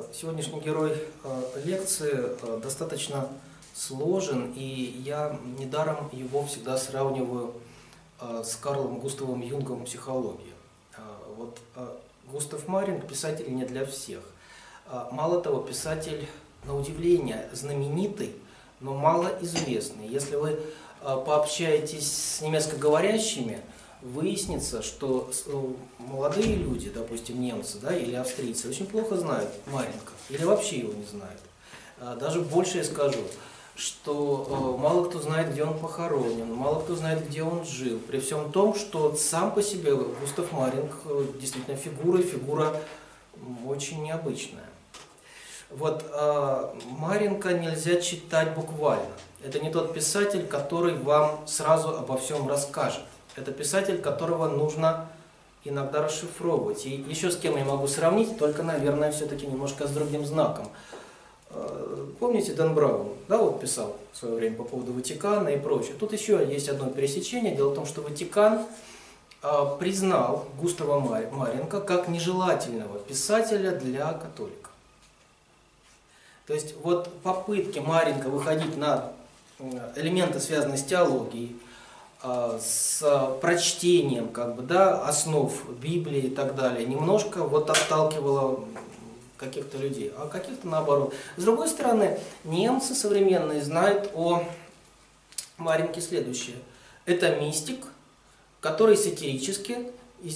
Сегодняшний герой лекции достаточно сложен, и я недаром его всегда сравниваю с Карлом Густавом Юнгом «Психология». Густав Маринг – писатель не для всех. Мало того, писатель, на удивление, знаменитый, но малоизвестный. Если вы пообщаетесь с немецкоговорящими, выяснится, что молодые люди, допустим, немцы, да, или австрийцы, очень плохо знают Маринга, или вообще его не знают. Даже больше я скажу, что мало кто знает, где он похоронен, мало кто знает, где он жил, при всем том, что сам по себе Густав Маринг действительно фигура очень необычная. Маринга нельзя читать буквально. Это не тот писатель, который вам сразу обо всем расскажет. Это писатель, которого нужно иногда расшифровывать. И еще с кем я могу сравнить, только, наверное, все-таки немножко с другим знаком. Помните, Дэн Браун, да, вот писал в свое время по поводу Ватикана и прочее. Тут еще есть одно пересечение. Дело в том, что Ватикан признал Густава Маринга как нежелательного писателя для католиков. То есть вот попытки Маринга выходить на элементы, связанные с теологией, с прочтением основ Библии и так далее, немножко отталкивало каких-то людей, а каких-то наоборот. С другой стороны, немцы современные знают о Маринге следующее. Это мистик, который сатирически,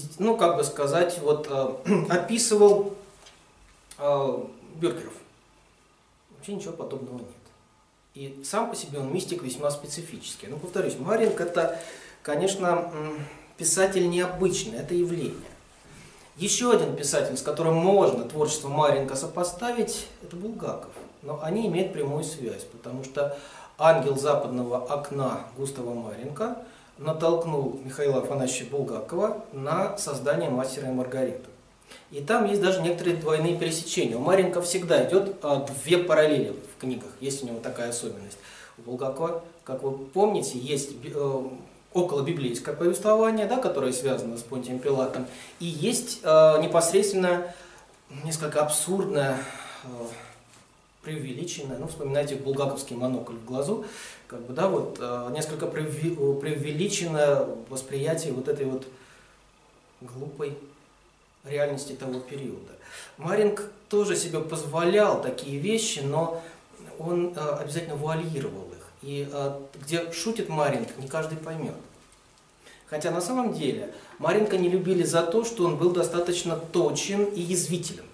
описывал бюргеров. Вообще ничего подобного нет. И сам по себе он мистик весьма специфический. Но, повторюсь, Маринг – это, конечно, писатель необычный, это явление. Еще один писатель, с которым можно творчество Маринга сопоставить, это Булгаков. Но они имеют прямую связь, потому что «Ангел западного окна» Густава Маринга натолкнул Михаила Афанасьевича Булгакова на создание «Мастера и Маргариты». И там есть даже некоторые двойные пересечения. У Маринга всегда идет две параллели в книгах. Есть у него такая особенность. У Булгакова, как вы помните, есть околобиблейское повествование, да, которое связано с Понтием Пилатом, и есть непосредственно несколько абсурдное, преувеличенное, вспоминайте булгаковский монокль в глазу, несколько преувеличенное восприятие этой глупой реальности того периода. Маринг тоже себе позволял такие вещи, но он обязательно вуалировал их. И где шутит Маринг, не каждый поймет. Хотя на самом деле Маринга не любили за то, что он был достаточно точен и язвителен.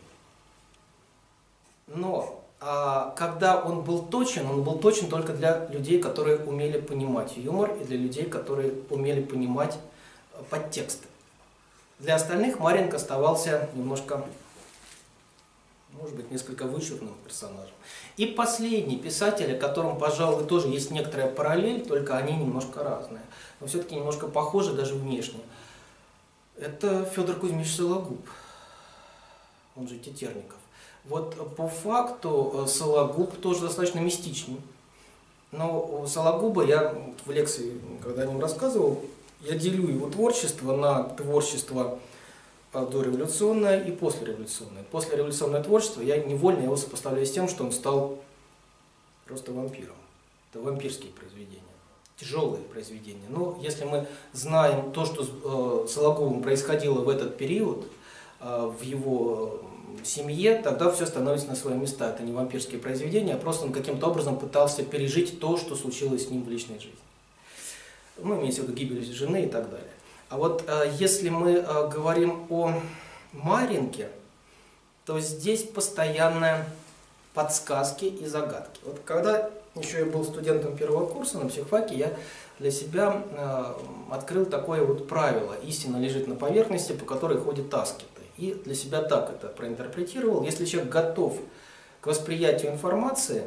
Но когда он был точен только для людей, которые умели понимать юмор, и для людей, которые умели понимать подтексты. Для остальных Маринг оставался немножко, может быть, несколько вычурным персонажем. И последний писатель, о котором, пожалуй, тоже есть некоторая параллель, только они немножко разные, но все-таки немножко похожи даже внешне. Это Федор Кузьмич Сологуб, он же Тетерников. По факту Сологуб тоже достаточно мистичный. Но Сологуба я в лекции, когда о нем рассказывал, я делю его творчество на творчество дореволюционное и послереволюционное. Послереволюционное творчество, я невольно его сопоставляю с тем, что он стал просто вампиром. Это вампирские произведения, тяжелые произведения. Но если мы знаем то, что с Сологубом происходило в этот период, в его семье, тогда все становится на свои места. Это не вампирские произведения, а просто он каким-то образом пытался пережить то, что случилось с ним в личной жизни. Имеется в виду гибель жены и так далее. Если мы говорим о Маринге, то здесь постоянные подсказки и загадки. Когда еще я был студентом первого курса на психфаке, я для себя открыл такое правило: истина лежит на поверхности, по которой ходят аскеты. И для себя так это проинтерпретировал. Если человек готов к восприятию информации,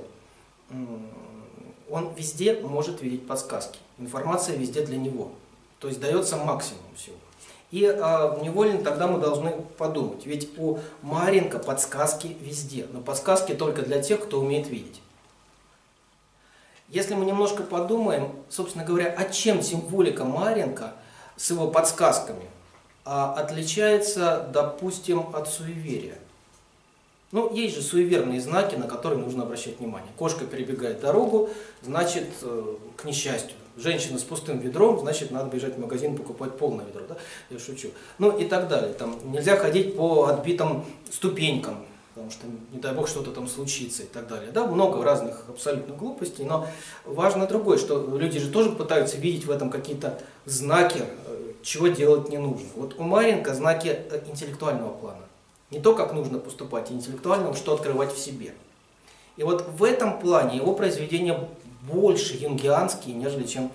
он везде может видеть подсказки. Информация везде для него. То есть дается максимум всего. И невольно тогда мы должны подумать. Ведь у Маринга подсказки везде. Но подсказки только для тех, кто умеет видеть. Если мы немножко подумаем, собственно говоря, о чем символика Маринга с его подсказками отличается, допустим, от суеверия. Ну, есть же суеверные знаки, на которые нужно обращать внимание. Кошка перебегает дорогу, значит, к несчастью. Женщина с пустым ведром, значит, надо бежать в магазин покупать полное ведро, да? Я шучу. Ну и так далее. Там нельзя ходить по отбитым ступенькам, потому что, не дай бог, что-то там случится и так далее. Да, много разных абсолютно глупостей, но важно другое, что люди же тоже пытаются видеть в этом какие-то знаки, чего делать не нужно. Вот у Маренко знаки интеллектуального плана. Не то, как нужно поступать, а интеллектуального, что открывать в себе. И вот в этом плане его произведения больше юнгианские, нежели чем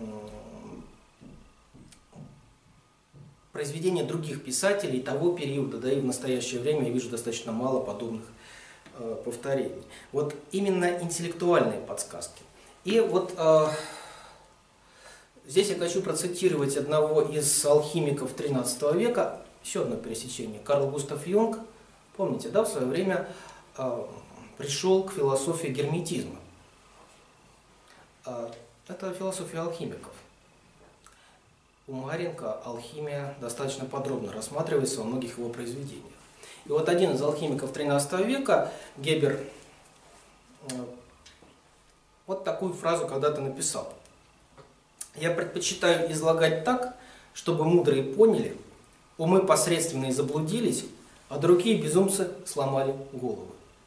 произведения других писателей того периода, да и в настоящее время я вижу достаточно мало подобных повторений. Вот именно интеллектуальные подсказки. И вот здесь я хочу процитировать одного из алхимиков XIII века, еще одно пересечение. Карл Густав Юнг, помните, да, в свое время пришел к философии герметизма. Это философия алхимиков. У Маренко алхимия достаточно подробно рассматривается во многих его произведениях. И вот один из алхимиков XIII века, Гебер, вот такую фразу когда-то написал. «Я предпочитаю излагать так, чтобы мудрые поняли, умы посредственные заблудились, а другие безумцы сломали головы».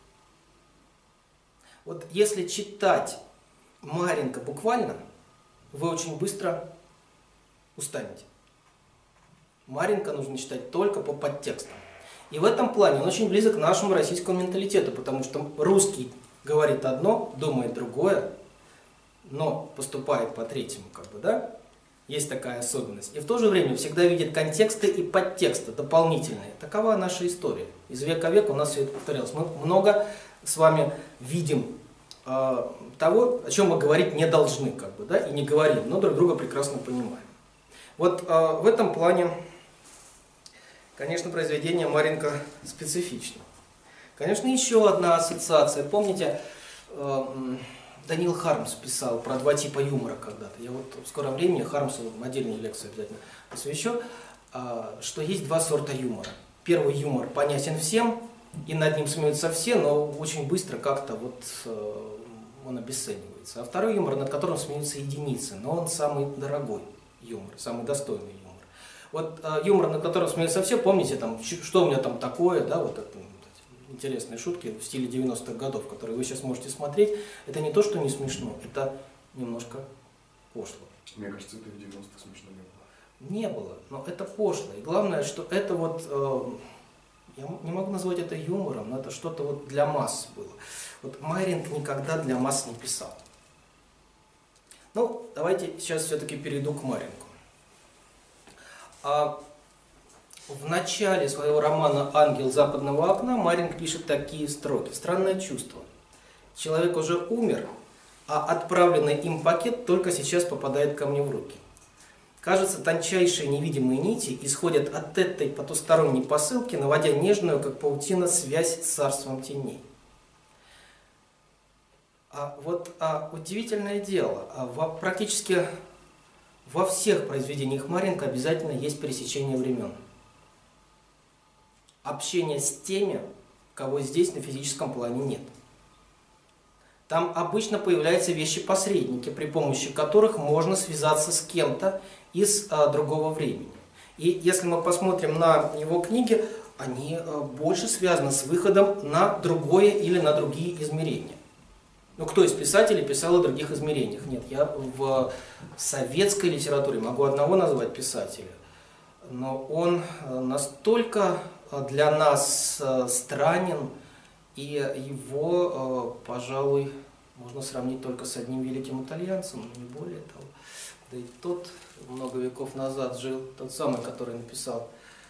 Вот если читать Маренко буквально, вы очень быстро устанете. Маренко нужно читать только по подтекстам. И в этом плане он очень близок к нашему российскому менталитету, потому что русский говорит одно, думает другое, но поступает по третьему, как бы, да? Есть такая особенность. И в то же время всегда видит контексты и подтексты дополнительные. Такова наша история. Из века в век у нас все это повторялось. Мы много с вами видим того, о чем мы говорить не должны, как бы, да, и не говорим, но друг друга прекрасно понимаем. Вот в этом плане, конечно, произведение Маренко специфично. Конечно, еще одна ассоциация. Помните, Даниил Хармс писал про два типа юмора когда-то. Я вот в скором времени Хармсу отдельную лекцию обязательно посвящу, что есть два сорта юмора. Первый юмор понятен всем, и над ним смеются все, но очень быстро как-то вот он обесценивается. А второй юмор, над которым смеются единицы, но он самый дорогой юмор, самый достойный юмор. Вот юмор, над которым смеются все, помните, там, что у меня там такое, да, вот это интересные шутки в стиле 90-х годов, которые вы сейчас можете смотреть, это не то, что не смешно, это немножко пошло. Мне кажется, это в 90-х смешно не было. Не было, но это пошло. И главное, что это вот, я не могу назвать это юмором, но это что-то вот для масс было. Вот Маренко никогда для масс не писал. Ну, давайте сейчас все-таки перейду к Маренко. В начале своего романа «Ангел западного окна» Маренко пишет такие строки. Странное чувство. Человек уже умер, а отправленный им пакет только сейчас попадает ко мне в руки. Кажется, тончайшие невидимые нити исходят от этой потусторонней посылки, наводя нежную, как паутина, связь с царством теней. Удивительное дело, практически во всех произведениях Маренко обязательно есть пересечение времен. Общение с теми, кого здесь на физическом плане нет. Там обычно появляются вещи-посредники, при помощи которых можно связаться с кем-то из другого времени. И если мы посмотрим на его книги, они больше связаны с выходом на другое или на другие измерения. Ну, кто из писателей писал о других измерениях? Нет, я в советской литературе могу одного назвать писателя, но он настолько для нас странен, и его, пожалуй, можно сравнить только с одним великим итальянцем, но не более того. Да и тот много веков назад жил, тот самый, который написал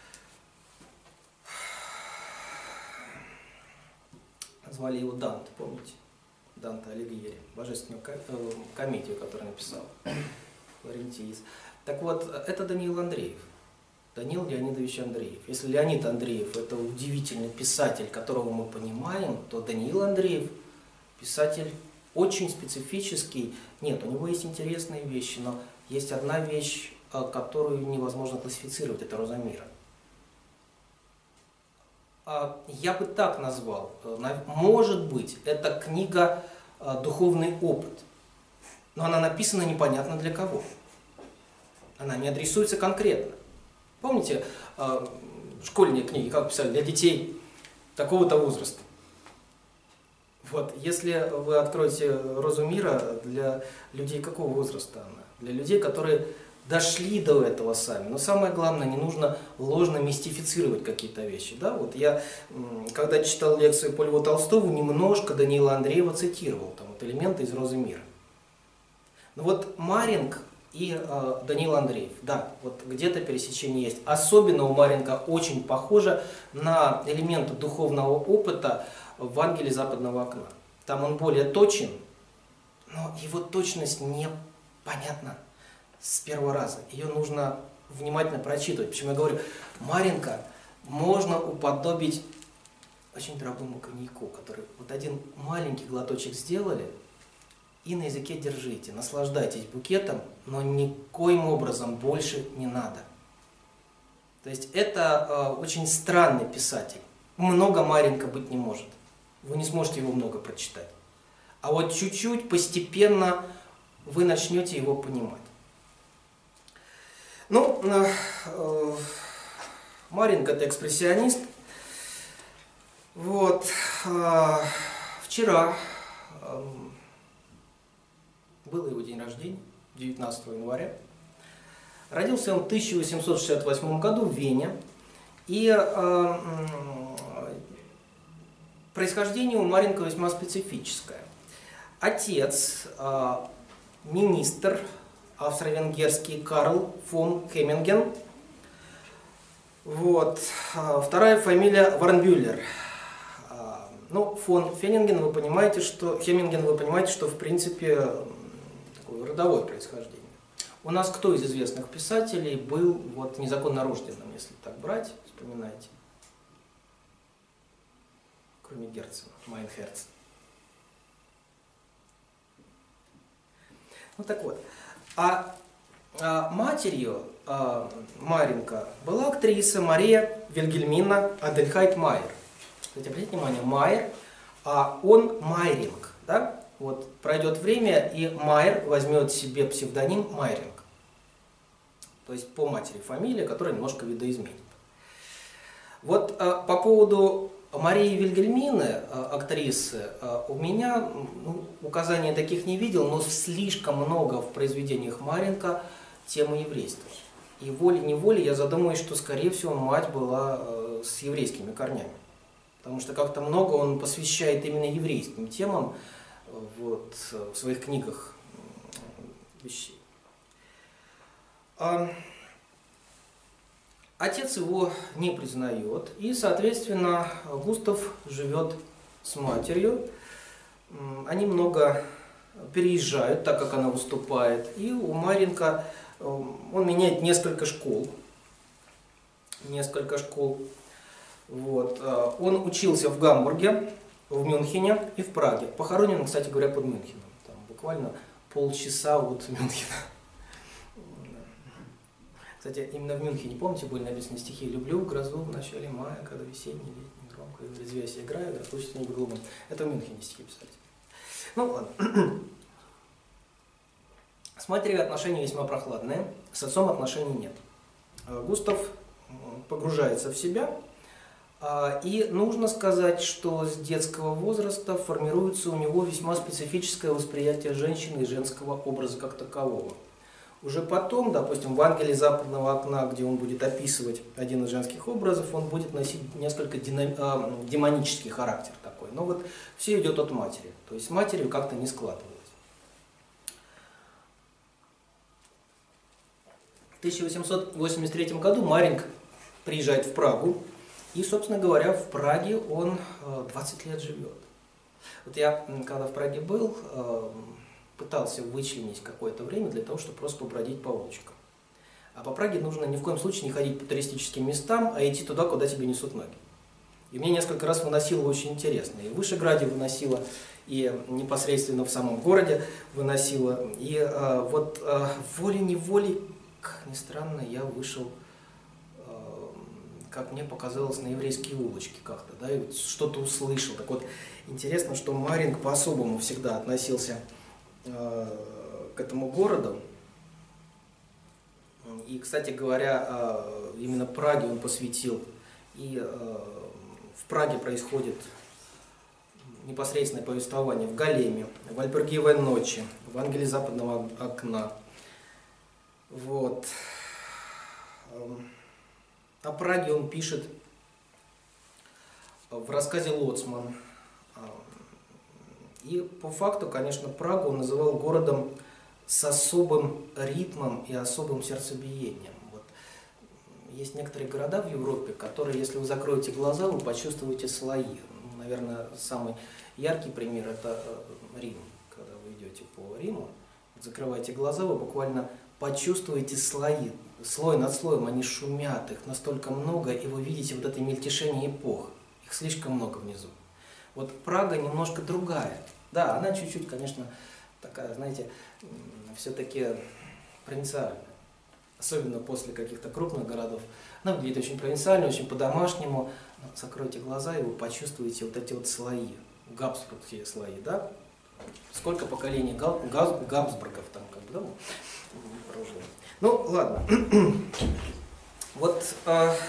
звали его Данте, помните? Данте Алигьери, божественную комедию, которую написал Флорентиец. Так вот, это Даниил Андреев. Даниил Леонидович Андреев. Если Леонид Андреев – это удивительный писатель, которого мы понимаем, то Даниил Андреев – писатель очень специфический. Нет, у него есть интересные вещи, но есть одна вещь, которую невозможно классифицировать – это «Роза мира». Я бы так назвал. Может быть, это книга «Духовный опыт», но она написана непонятно для кого. Она не адресуется конкретно. Помните школьные книги, как писали, для детей такого-то возраста? Вот, если вы откроете «Розу мира», для людей какого возраста она? Для людей, которые дошли до этого сами. Но самое главное, не нужно ложно мистифицировать какие-то вещи. Да? Вот я, когда читал лекцию по Льву Толстому, немножко Даниила Андреева цитировал, там вот элементы из «Розы мира». Но вот Маренк и Даниил Андреев, да, вот где-то пересечение есть. Особенно у Маренка очень похоже на элементы духовного опыта в «Ангеле западного окна». Там он более точен, но его точность непонятна с первого раза. Ее нужно внимательно прочитывать. Почему я говорю, Маренка можно уподобить очень дорогому коньяку, который вот один маленький глоточек сделали, и на языке держите, наслаждайтесь букетом, но никоим образом больше не надо. То есть это очень странный писатель. Много Маренка быть не может. Вы не сможете его много прочитать. А вот чуть-чуть, постепенно вы начнете его понимать. Ну, Маренко – это экспрессионист. Вот. Вчера был его день рождения, 19 января. Родился он в 1868 году в Вене. И происхождение у Маренко весьма специфическое. Отец – министр австро-венгерский Карл фон Хеминген. Вот. Вторая фамилия Варнбюллер. Ну, фон Хеминген, вы понимаете, что в принципе такое родовое происхождение. У нас кто из известных писателей был вот незаконно рожденным, если так брать, вспоминайте? Кроме Герцена, Майнхерц. Ну так вот. Матерью Маренко была актриса Мария Вильгельмина Адельхайт Майер. Кстати, обратите внимание, Майер, а он Майринг. Да? Вот пройдет время, и Майер возьмет себе псевдоним Майринг. То есть по матери фамилия, которая немножко видоизменит. Вот по поводу Марии Вильгельмины, актрисы, у меня указаний таких не видел, но слишком много в произведениях Маренко темы еврейства. И волей-неволей я задумаюсь, что, скорее всего, мать была с еврейскими корнями. Потому что как-то много он посвящает именно еврейским темам вот, в своих книгах вещей. Отец его не признает, и, соответственно, Густав живет с матерью. Они много переезжают, так как она выступает. И у Маренко он меняет несколько школ. Вот. Он учился в Гамбурге, в Мюнхене и в Праге. Похоронен, кстати говоря, под Мюнхеном. Там буквально полчаса от Мюнхена. Кстати, именно в Мюнхене, помните, были написаны стихи «Люблю грозу в начале мая, когда весенний, летний, громко резвясь играю, распустит небо голубым». Это в Мюнхене стихи писались. Ну ладно. С матерью отношения весьма прохладные, с отцом отношений нет. Густав погружается в себя, и нужно сказать, что с детского возраста формируется у него весьма специфическое восприятие женщины и женского образа как такового. Уже потом, допустим, в «Ангеле западного окна», где он будет описывать один из женских образов, он будет носить несколько демонический характер такой. Но вот все идет от матери. То есть с матерью как-то не складывалось. В 1883 году Маренко приезжает в Прагу. И, собственно говоря, в Праге он 20 лет живет. Вот я, когда в Праге был, пытался вычленить какое-то время для того, чтобы просто побродить по улочкам. А по Праге нужно ни в коем случае не ходить по туристическим местам, а идти туда, куда тебе несут ноги. И мне несколько раз выносило очень интересно. И в Вышеграде выносило, и непосредственно в самом городе выносило. И вот волей-неволей, как ни странно, я вышел как мне показалось, на еврейские улочки как-то, да, и вот что-то услышал. Так вот, интересно, что Маринг по-особому всегда относился к этому городу. И, кстати говоря, именно Праге он посвятил. И в Праге происходит непосредственное повествование в Големе, в Альбергиевой ночи, в Ангеле западного окна. Вот. О Праге он пишет в рассказе «Лоцман». И по факту, конечно, Прагу он называл городом с особым ритмом и особым сердцебиением. Вот. Есть некоторые города в Европе, которые, если вы закроете глаза, вы почувствуете слои. Наверное, самый яркий пример – это Рим. Когда вы идете по Риму, закрываете глаза, вы буквально почувствуете слои. Слой над слоем, они шумят, их настолько много, и вы видите вот это мельтешение эпох. Их слишком много внизу. Вот Прага немножко другая. Да, она чуть-чуть, конечно, такая, знаете, все-таки провинциальная. Особенно после каких-то крупных городов. Она выглядит очень провинциально, очень по-домашнему. Закройте глаза, и вы почувствуете вот эти вот слои. Габсбургские слои, да? Сколько поколений Габсбургов там, как бы, да, прожило. Ну, ладно. Вот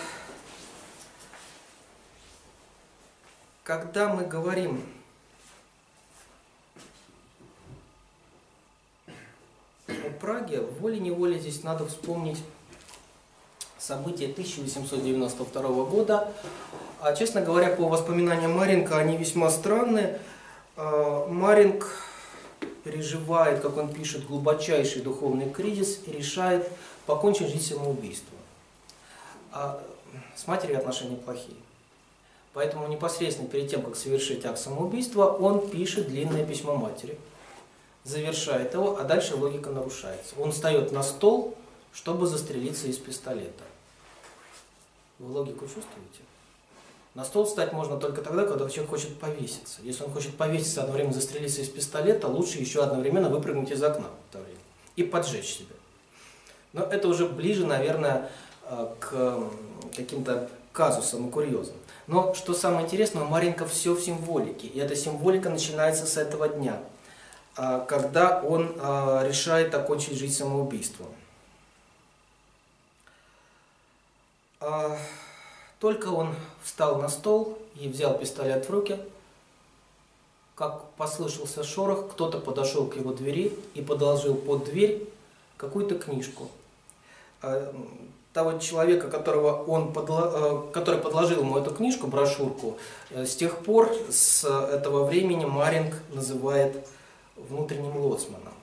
когда мы говорим о Праге, волей-неволей здесь надо вспомнить события 1892 года. Честно говоря, по воспоминаниям Маренко, они весьма странные. Маренко переживает, как он пишет, глубочайший духовный кризис и решает покончить жизнь самоубийством. С матерью отношения плохие. Поэтому непосредственно перед тем, как совершить акт самоубийства, он пишет длинное письмо матери, завершает его, а дальше логика нарушается. Он встает на стол, чтобы застрелиться из пистолета. Вы логику чувствуете? На стол встать можно только тогда, когда человек хочет повеситься. Если он хочет повеситься, одновременно застрелиться из пистолета, лучше еще одновременно выпрыгнуть из окна в это время и поджечь себя. Но это уже ближе, наверное, к каким-то казусам и курьезам. Но что самое интересное, у Маренко все в символике. И эта символика начинается с этого дня, когда он решает окончить жизнь самоубийством. Только он встал на стол и взял пистолет в руки, как послышался шорох, кто-то подошел к его двери и подложил под дверь какую-то книжку. Того человека, который подложил ему эту книжку, брошюрку, с тех пор, с этого времени Маринг называет внутренним лоцманом.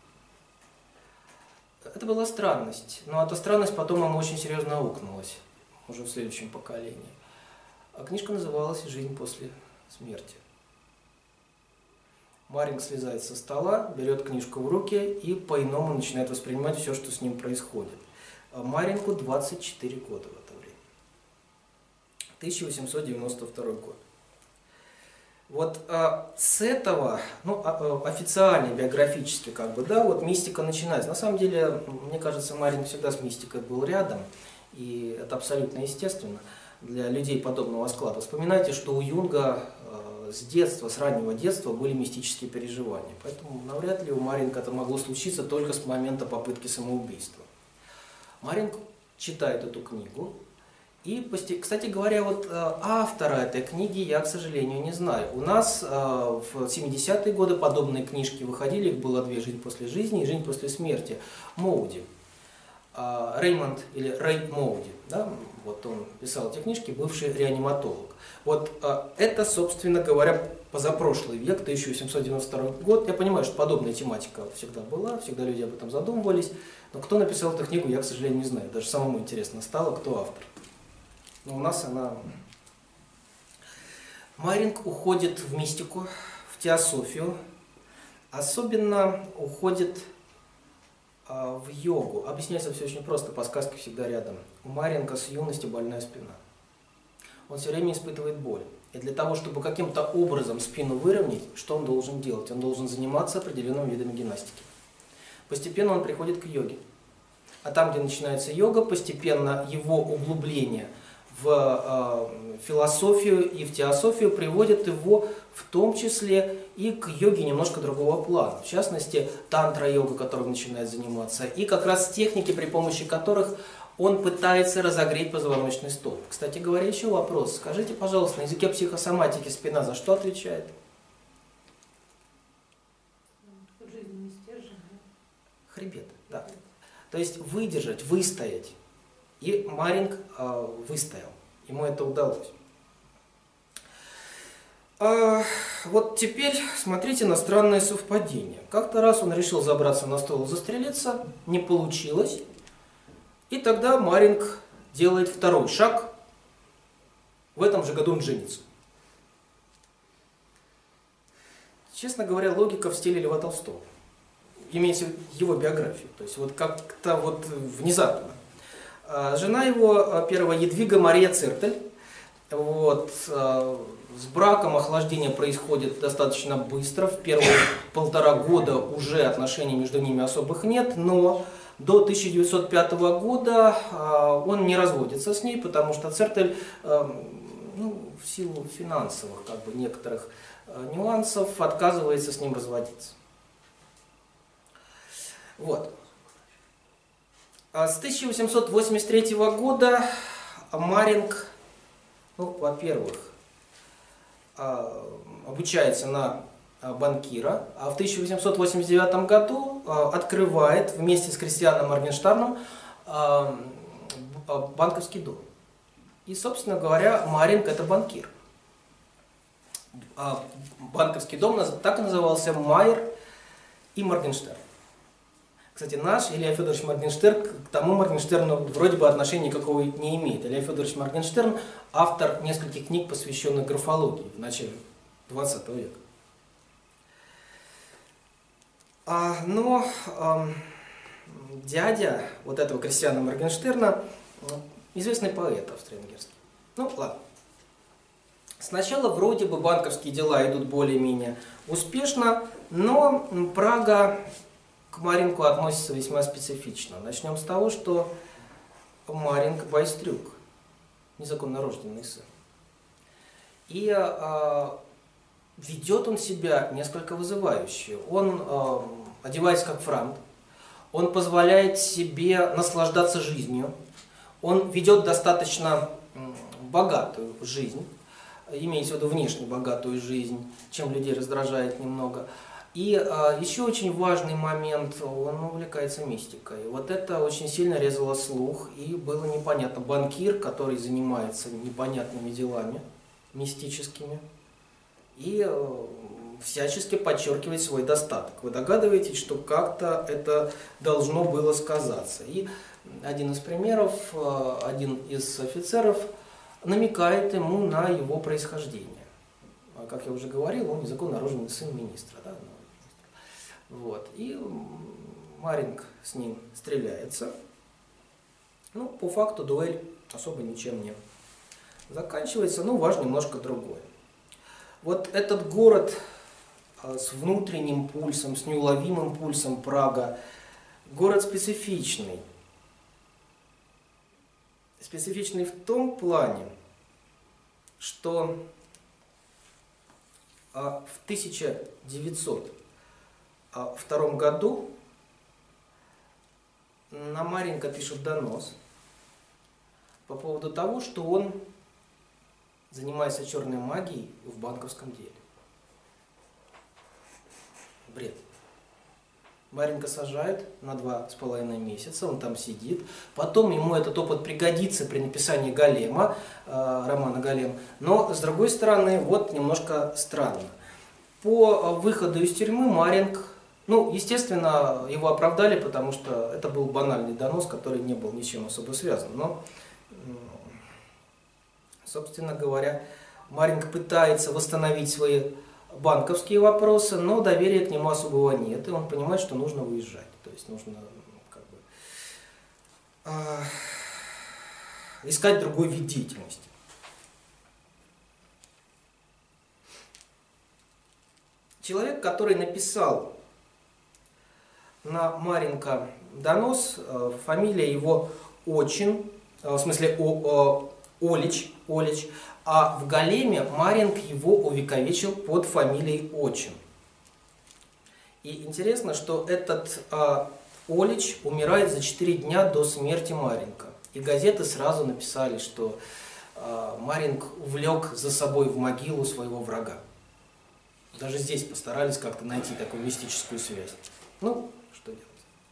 Это была странность, но эта странность потом ему очень серьезно аукнулась, уже в следующем поколении. А книжка называлась «Жизнь после смерти». Маринг слезает со стола, берет книжку в руки и по-иному начинает воспринимать все, что с ним происходит. Марингу 24 года в это время. 1892 год. Вот с этого, ну, официально, биографически, как бы, да, вот мистика начинается. На самом деле, мне кажется, Маринг всегда с мистикой был рядом, и это абсолютно естественно для людей подобного склада. Вспоминайте, что у Юнга с детства, с раннего детства были мистические переживания. Поэтому навряд ли у Маринга это могло случиться только с момента попытки самоубийства. Маринг читает эту книгу, и, кстати говоря, вот автора этой книги я, к сожалению, не знаю. У нас в 70-е годы подобные книжки выходили, их было две: «Жизнь после жизни» и «Жизнь после смерти». Моуди. Реймонд или Рэй Моуди, да, вот он писал эти книжки, бывший реаниматолог. Вот это, собственно говоря, позапрошлый век, 1892 год. Я понимаю, что подобная тематика всегда была, всегда люди об этом задумывались, но кто написал эту книгу, я, к сожалению, не знаю. Даже самому интересно стало, кто автор. Но у нас она... Маринг уходит в мистику, в теософию, особенно уходит в йогу. Объясняется все очень просто, подсказки всегда рядом. У Маринга с юности больная спина. Он все время испытывает боль. И для того, чтобы каким-то образом спину выровнять, что он должен делать? Он должен заниматься определенными видами гимнастики. Постепенно он приходит к йоге. А там, где начинается йога, постепенно его углубление в философию и в теософию, приводит его в том числе и к йоге немножко другого плана. В частности, тантра-йога, которой он начинает заниматься, и как раз техники, при помощи которых он пытается разогреть позвоночный столб. Кстати говоря, еще вопрос. Скажите, пожалуйста, на языке психосоматики спина за что отвечает? Жизненный стержень. Хребет, да. То есть выдержать, выстоять. И Маринг выстоял. Ему это удалось. Вот теперь смотрите на странное совпадение. Как-то раз он решил забраться на стол и застрелиться, не получилось. И тогда Маринг делает второй шаг. В этом же году он женится. Честно говоря, логика в стиле Льва Толстого. Имеется его биографию. То есть вот как-то вот внезапно. Жена его, первая, Едвига Мария Циртель. Вот, с браком охлаждение происходит достаточно быстро. В первые 1,5 года уже отношений между ними особых нет, но до 1905 года он не разводится с ней, потому что Циртель, в силу финансовых некоторых нюансов, отказывается с ним разводиться. Вот. С 1883 года Маринг, во-первых, обучается на банкира, а в 1889 году открывает вместе с Кристианом Моргенштерном банковский дом. И, собственно говоря, Маринг – это банкир. Банковский дом так и назывался Майер и Моргенштерн. Кстати, наш Илья Федорович Моргенштерн к тому Моргенштерну вроде бы отношения никакого не имеет. Илья Федорович Моргенштерн – автор нескольких книг, посвященных графологии в начале 20 века. Но дядя вот этого Кристиана Моргенштерна – известный поэт австро-венгерский. Ну, ладно. Сначала вроде бы банковские дела идут более-менее успешно, но Прага к Марингу относится весьма специфично. Начнем с того, что Маринг байстрюк, незаконно рожденный сын. И ведет он себя несколько вызывающе. Он одевается как франт, он позволяет себе наслаждаться жизнью, он ведет достаточно богатую жизнь, имеется в виду внешне богатую жизнь, чем людей раздражает немного. И еще очень важный момент, он увлекается мистикой. Вот это очень сильно резало слух, и было непонятно. Банкир, который занимается непонятными делами, мистическими, и всячески подчеркивает свой достаток. Вы догадываетесь, что как-то это должно было сказаться. И один из примеров, один из офицеров намекает ему на его происхождение. Как я уже говорил, он незаконно рожденный сын министра. Да? Вот. И Маринг с ним стреляется. Ну, по факту дуэль особо ничем не заканчивается, но важно немножко другое. Вот этот город с внутренним пульсом, с неуловимым пульсом Прага, город специфичный. Специфичный в том плане, что в 1902 году на Маринга пишут донос по поводу того, что он занимается черной магией в банковском деле. Бред. Маринга сажают на 2,5 месяца, он там сидит. Потом ему этот опыт пригодится при написании Голема, романа «Голем». Но, с другой стороны, вот немножко странно. По выходу из тюрьмы Маринг, естественно, его оправдали, потому что это был банальный донос, который не был ничем особо связан. Но, собственно говоря, Маринг пытается восстановить свои банковские вопросы, но доверия к нему особого нет, и он понимает, что нужно уезжать. То есть нужно искать другой вид деятельности. Человек, который написал на Маринга донос, фамилия его Очин, в смысле Олич, а в Големе Маринг его увековечил под фамилией Очин. И интересно, что этот Олич умирает за 4 дня до смерти Маринга. И газеты сразу написали, что Маринг увлек за собой в могилу своего врага. Даже здесь постарались как-то найти такую мистическую связь. Ну, что делать?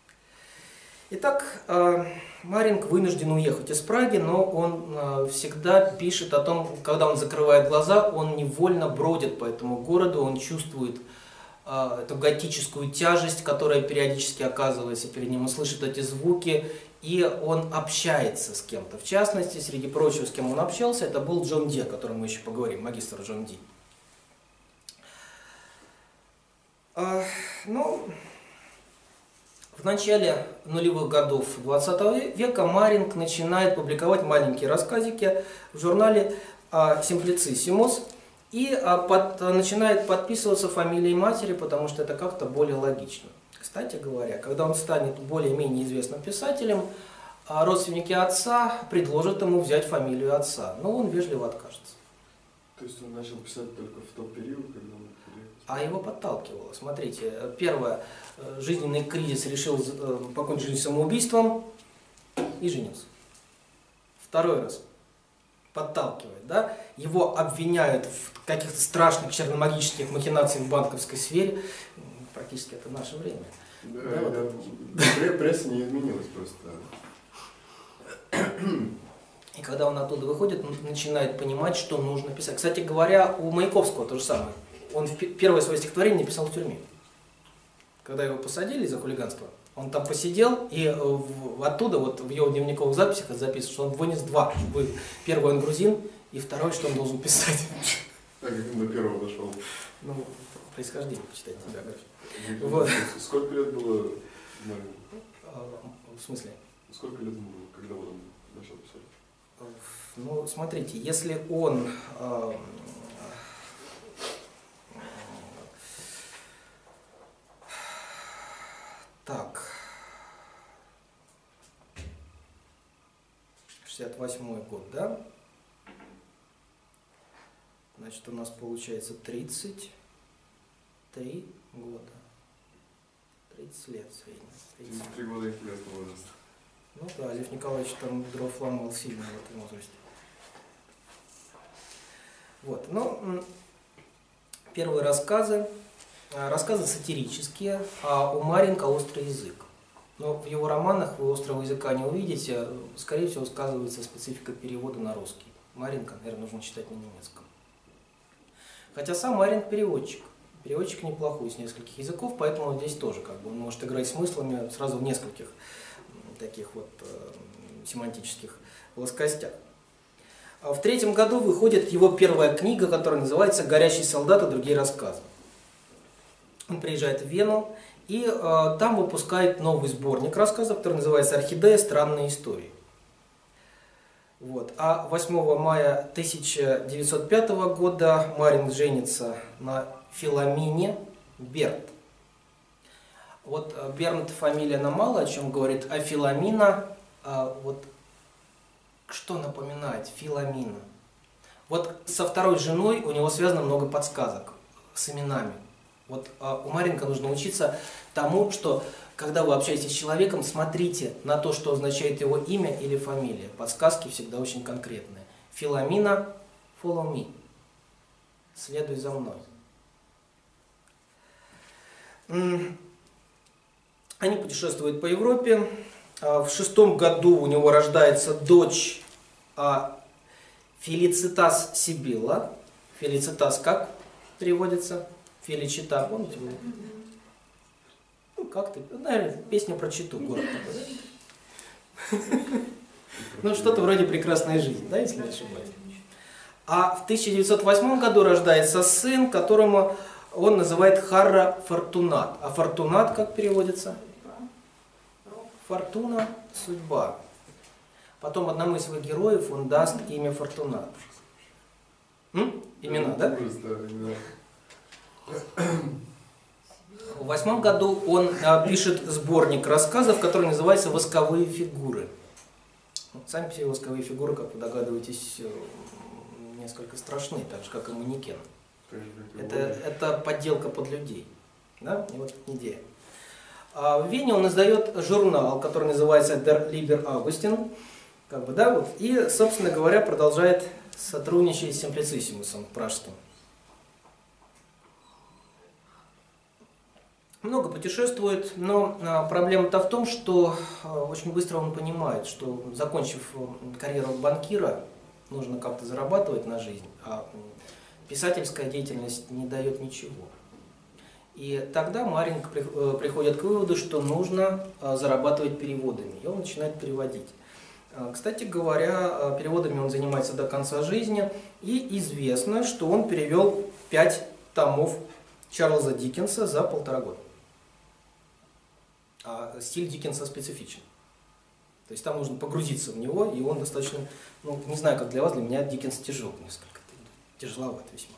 Итак, Маринг вынужден уехать из Праги, но он всегда пишет о том, когда он закрывает глаза, он невольно бродит по этому городу, он чувствует эту готическую тяжесть, которая периодически оказывается перед ним, он слышит эти звуки, и он общается с кем-то. В частности, среди прочего, с кем он общался, это был Джон Ди, о котором мы еще поговорим, магистр Джон Ди. Ну, в начале нулевых годов 20 века Маринг начинает публиковать маленькие рассказики в журнале «Simplicissimus» и начинает подписываться фамилией матери, потому что это как-то более логично. Кстати говоря, когда он станет более-менее известным писателем, родственники отца предложат ему взять фамилию отца, но он вежливо откажется. То есть он начал писать только в тот период, когда он приехал? А его подталкивало. Смотрите, первое, жизненный кризис, решил покончить жизнь самоубийством и женился. Второй раз подталкивает, да? Его обвиняют в каких-то страшных черномагических махинациях в банковской сфере. Практически это наше время. Да, пресса не изменилась просто. И когда он оттуда выходит, он начинает понимать, что нужно писать. Кстати говоря, у Маяковского то же самое. Он первое свое стихотворение написал в тюрьме. Когда его посадили за хулиганство, он там посидел, и оттуда, вот в его дневниковых записях записано, что он вынес 2. Первый он грузин, и второй, что он должен писать. А как он до первого дошел? Ну, происхождение, почитайте биографию. Вот. Сколько лет было? В смысле? Сколько лет ему было, когда он начал писать? Ну, смотрите, если он так, 68-й год, да? Значит, у нас получается 33 года. 30 лет в среднем. 33 года интересного возраста. Ну да, Лев Николаевич там дров ломал сильно в этом возрасте. Вот, ну, первые рассказы сатирические, а у Маринга острый язык. Но в его романах вы острого языка не увидите, скорее всего, сказывается специфика перевода на русский. Маринга, наверное, нужно читать на немецком. Хотя сам Маринг переводчик. Переводчик неплохой, с нескольких языков, поэтому здесь тоже как бы он может играть смыслами сразу в нескольких таких вот семантических плоскостях. В 3-м году выходит его первая книга, которая называется «Горящий солдат и другие рассказы». Он приезжает в Вену и там выпускает новый сборник рассказов, который называется «Орхидея. Странные истории». Вот. А 8 мая 1905 года Маринг женится на Филомине Бернт. Вот Бернт фамилия нам мало о чем говорит, а Филомина, вот что напоминает Филомина? Вот со второй женой у него связано много подсказок с именами. Вот у Маринга нужно учиться тому, что когда вы общаетесь с человеком, смотрите на то, что означает его имя или фамилия. Подсказки всегда очень конкретные. Филомина, follow me. Следуй за мной. Они путешествуют по Европе. В 6-м году у него рождается дочь Фелицитас Сибилла. Фелицитас как переводится? Феличита, помните? Ну, как ты? Наверное, песня про Читу, город такой. Ну, что-то вроде «Прекрасная жизнь», да, если не ошибаюсь. А в 1908 году рождается сын, которому он называет Харра Фортунат. А Фортунат как переводится? Фортуна – судьба. Потом одному из своих героев он даст имя Фортунат. Имена, да? В 8 году он пишет сборник рассказов, который называется «Восковые фигуры». Сами все восковые фигуры, как вы догадываетесь, несколько страшны, так же, как и манекен. Это подделка под людей. Да? И вот идея. А в Вене он издает журнал, который называется Der Liber Augustin. Как бы, да, вот, и, собственно говоря, продолжает сотрудничать с Simplicissimus'ом пражским. Много путешествует, но проблема-то в том, что очень быстро он понимает, что, закончив карьеру банкира, нужно как-то зарабатывать на жизнь, а писательская деятельность не дает ничего. И тогда Маринг приходит к выводу, что нужно зарабатывать переводами, и он начинает переводить. Кстати говоря, переводами он занимается до конца жизни, и известно, что он перевел 5 томов Чарльза Диккенса за 1,5 года. А стиль Диккенса специфичен. То есть там нужно погрузиться в него, и он достаточно, ну, не знаю, как для вас, для меня Диккенс тяжел несколько, тяжеловат весьма.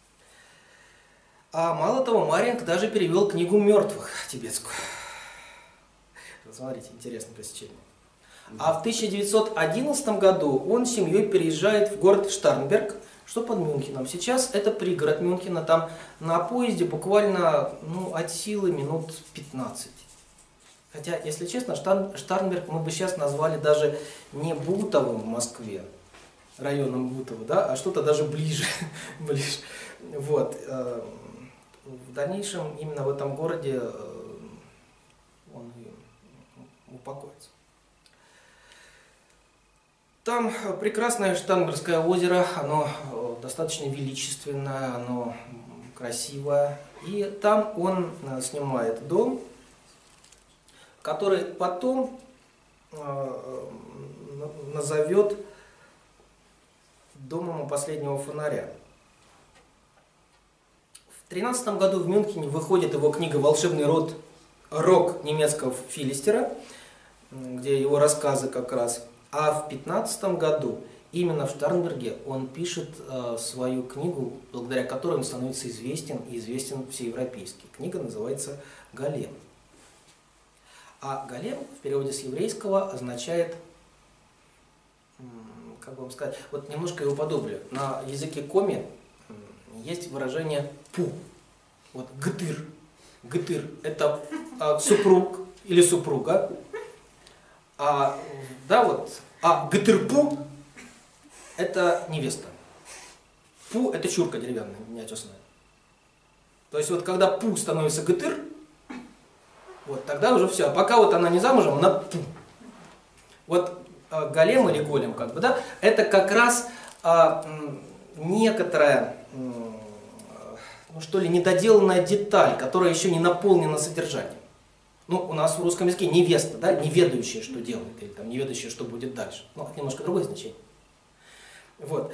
А мало того, Маринг даже перевел книгу мертвых тибетскую. Вот смотрите, интересное посещение. А в 1911 году он с семьей переезжает в город Штарнберг, что под Мюнхеном. Сейчас это пригород Мюнхена, там на поезде буквально от силы минут 15. Хотя, если честно, Штарнберг мы бы сейчас назвали даже не Бутовым в Москве, районом Бутово, да, а что-то даже ближе. Вот. В дальнейшем именно в этом городе он и упокоится. Там прекрасное Штарнбергское озеро, оно достаточно величественное, оно красивое. И там он снимает дом, который потом назовет домом у последнего фонаря. В 1913 году в Мюнхене выходит его книга «Волшебный рок» немецкого Филистера, где его рассказы как раз. А в 1915 году именно в Штарнберге он пишет свою книгу, благодаря которой он становится известен и известен всеевропейски. Книга называется «Голем». А «голем» в переводе с еврейского означает, как бы вам сказать, вот немножко его подобие. На языке коми есть выражение «пу». Вот «гтыр». «Гтыр» – это супруг или супруга. А «гтыр-пу» – это невеста. «Пу» – это чурка деревянная, неотесанная. То есть вот когда «пу» становится «гтыр», вот тогда уже все. А пока вот она не замужем, она «пу». Вот голем или голем, как бы, да, это как раз некоторая, что ли, недоделанная деталь, которая еще не наполнена содержанием. Ну, у нас в русском языке невеста, да, не ведающая, что делает, или там, не ведающая, что будет дальше. Ну, это немножко другое значение. Вот.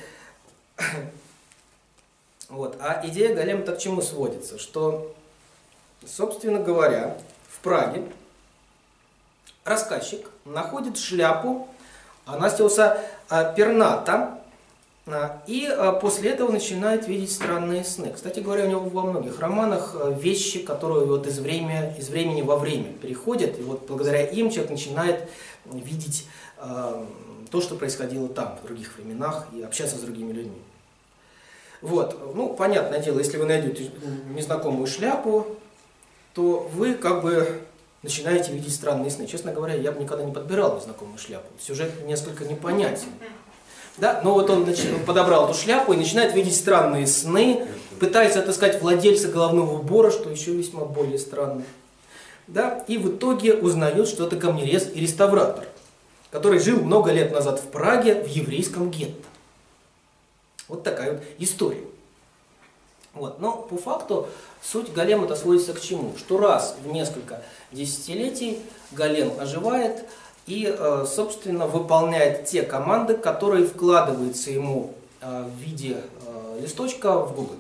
Вот. А идея голема-то к чему сводится? Что, собственно говоря, в Праге рассказчик находит шляпу Анастиуса Перната, и после этого начинает видеть странные сны. Кстати говоря, у него во многих романах вещи, которые вот из времени во время переходят, и вот благодаря им человек начинает видеть то, что происходило там, в других временах, и общаться с другими людьми. Вот, ну, понятное дело, если вы найдете незнакомую шляпу, то вы как бы начинаете видеть странные сны. Честно говоря, я бы никогда не подбирал незнакомую шляпу. Сюжет несколько непонятен. Да? Но вот он подобрал эту шляпу и начинает видеть странные сны, пытается отыскать владельца головного убора, что еще весьма более странно. Да? И в итоге узнает, что это камнерез и реставратор, который жил много лет назад в Праге в еврейском гетто. Вот такая вот история. Вот. Но по факту суть голема-то сводится к чему? Что раз в несколько десятилетий голем оживает и, собственно, выполняет те команды, которые вкладываются ему в виде листочка в Google.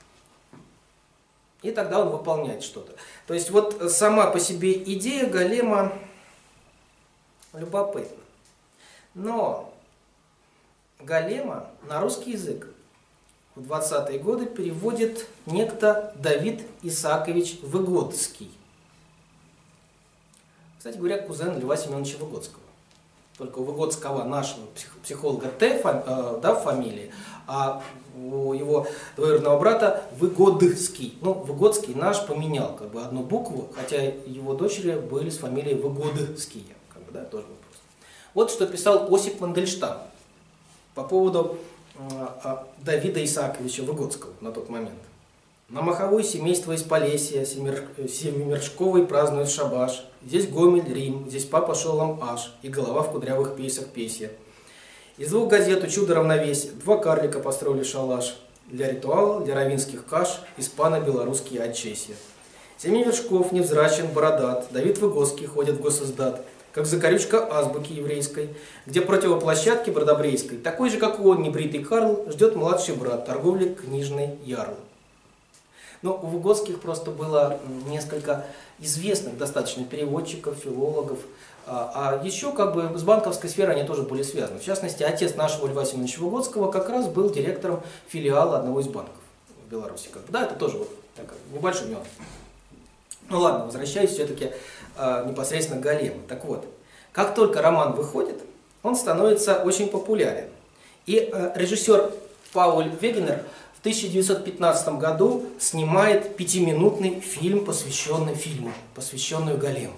И тогда он выполняет что-то. То есть вот сама по себе идея голема любопытна. Но голема на русский язык в 20-е годы переводит некто Давид Исаакович Выгодский. Кстати говоря, кузен Льва Семеновича Выгодского. только у Выгодского нашего психолога Т да, в фамилии, а у его двоюродного брата Выгодский. Ну, Выгодский наш поменял как бы одну букву, хотя его дочери были с фамилией Выгодские. Как бы, да, тоже вопрос. Вот что писал Осип Мандельштам по поводу Давида Исааковича Выгодского на тот момент. На Маховой семейство из Полесья, Семимершковый празднует шабаш. Здесь Гомель, Рим, здесь папа Шолом Аш и голова в кудрявых пейсах песья. Из двух газет «Чудо равновесия» два карлика построили шалаш. Для ритуала, для равинских каш, испано-белорусские отчесья. Семимершков невзрачен, бородат, Давид Выгодский ходит в госиздат, как закорючка азбуки еврейской, где противоплощадки бродобрейской, такой же, как он, небритый Карл, ждет младший брат торговли книжной Ярл. Но у Выгодских просто было несколько известных достаточно переводчиков, филологов, а еще как бы с банковской сферой они тоже были связаны. В частности, отец нашего Льва Семеновича Выгодского как раз был директором филиала одного из банков в Беларуси. Да, это тоже вот такой небольшой нюанс. Ну ладно, возвращаясь все-таки непосредственно к Голему. Так вот, как только роман выходит, он становится очень популярен. И режиссер Пауль Вегенер в 1915 году снимает 5-минутный фильм, посвященный Голему.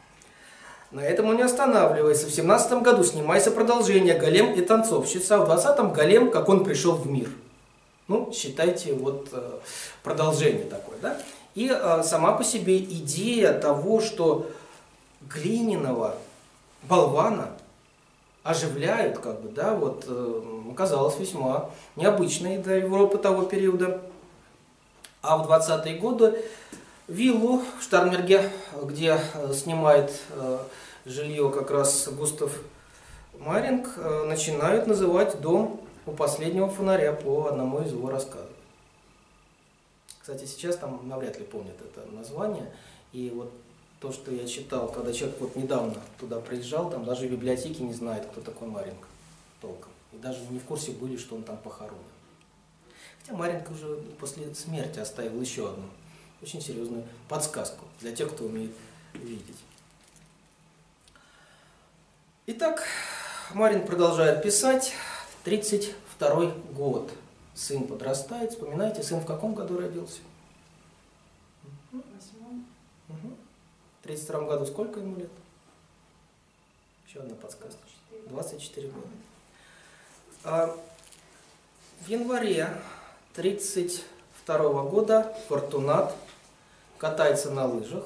На этом он не останавливается. В 1917 году снимается продолжение «Голем и танцовщица», а в 20-м «Голем, как он пришел в мир». Ну, считайте, вот продолжение такое, да? И сама по себе идея того, что глиняного болвана оживляют, как бы, да, вот, оказалась весьма необычной для Европы того периода. А в 20-е годы виллу в Штарнберге, где снимает жилье как раз Густав Маринг, начинают называть дом у последнего фонаря по одному из его рассказов. Кстати, сейчас там навряд ли помнят это название. И вот то, что я читал, когда человек вот недавно туда приезжал, там даже в библиотеке не знает, кто такой Маринг толком. И даже не в курсе были, что он там похоронен. Хотя Маринг уже после смерти оставил еще одну очень серьезную подсказку для тех, кто умеет видеть. Итак, Маринг продолжает писать. 1932 год. Сын подрастает. Вспоминайте, сын в каком году родился? В 8-м. В 1932 году сколько ему лет? Еще одна подсказка. 24 года. В январе 1932 года Фортунат катается на лыжах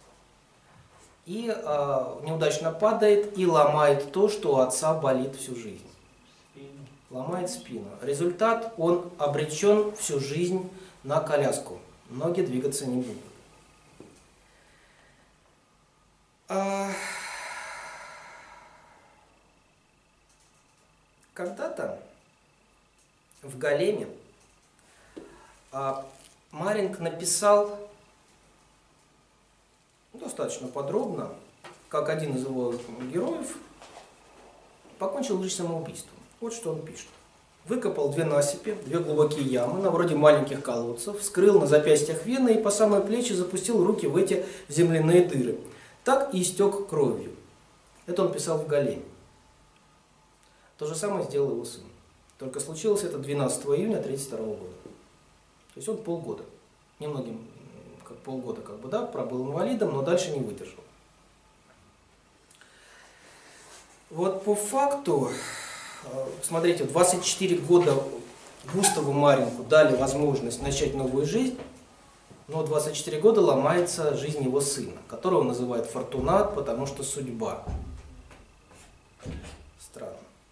и неудачно падает и ломает то, что у отца болит всю жизнь. Ломает спину. Результат: он обречен всю жизнь на коляску. Ноги двигаться не будут. Когда-то в Големе Маринг написал достаточно подробно, как один из его героев покончил жизнь самоубийством. Вот что он пишет. Выкопал 2 насыпи, 2 глубокие ямы, на вроде маленьких колодцев, вскрыл на запястьях вены и по самые плечи запустил руки в эти земляные дыры. Так и истек кровью. Это он писал в Големе. То же самое сделал его сын. Только случилось это 12 июня 1932 года. То есть он полгода, немногим, как полгода, как бы, да, пробыл инвалидом, но дальше не выдержал. Вот по факту, смотрите, 24 года Густаву Марингу дали возможность начать новую жизнь, но 24 года ломается жизнь его сына, которого он называет Фортунат, потому что судьба. Странно.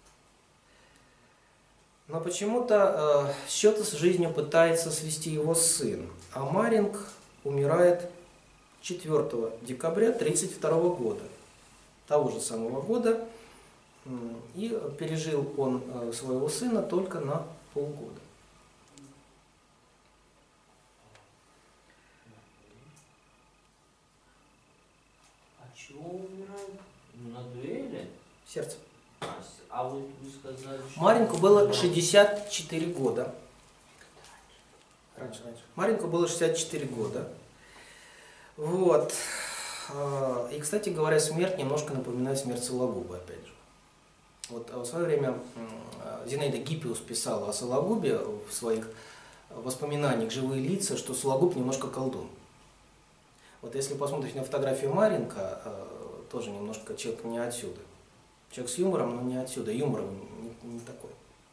Но почему-то счеты с жизнью пытается свести его сын, а Маринг умирает 4 декабря 1932 года, того же самого года, и пережил он своего сына только на полгода. А чего умирает? На дуэли? Сердце. А вы сказали, что... Марингу было 64 года. Раньше. Марингу было 64 года. Вот. И, кстати говоря, смерть немножко напоминает смерть Сологуба, опять же. Вот в свое время Зинаида Гиппиус писала о Сологубе в своих воспоминаниях «Живые лица», что Сологуб немножко колдун. Вот если посмотреть на фотографию Маренко, тоже немножко человек не отсюда. Человек с юмором, но не отсюда. Юмор не такой.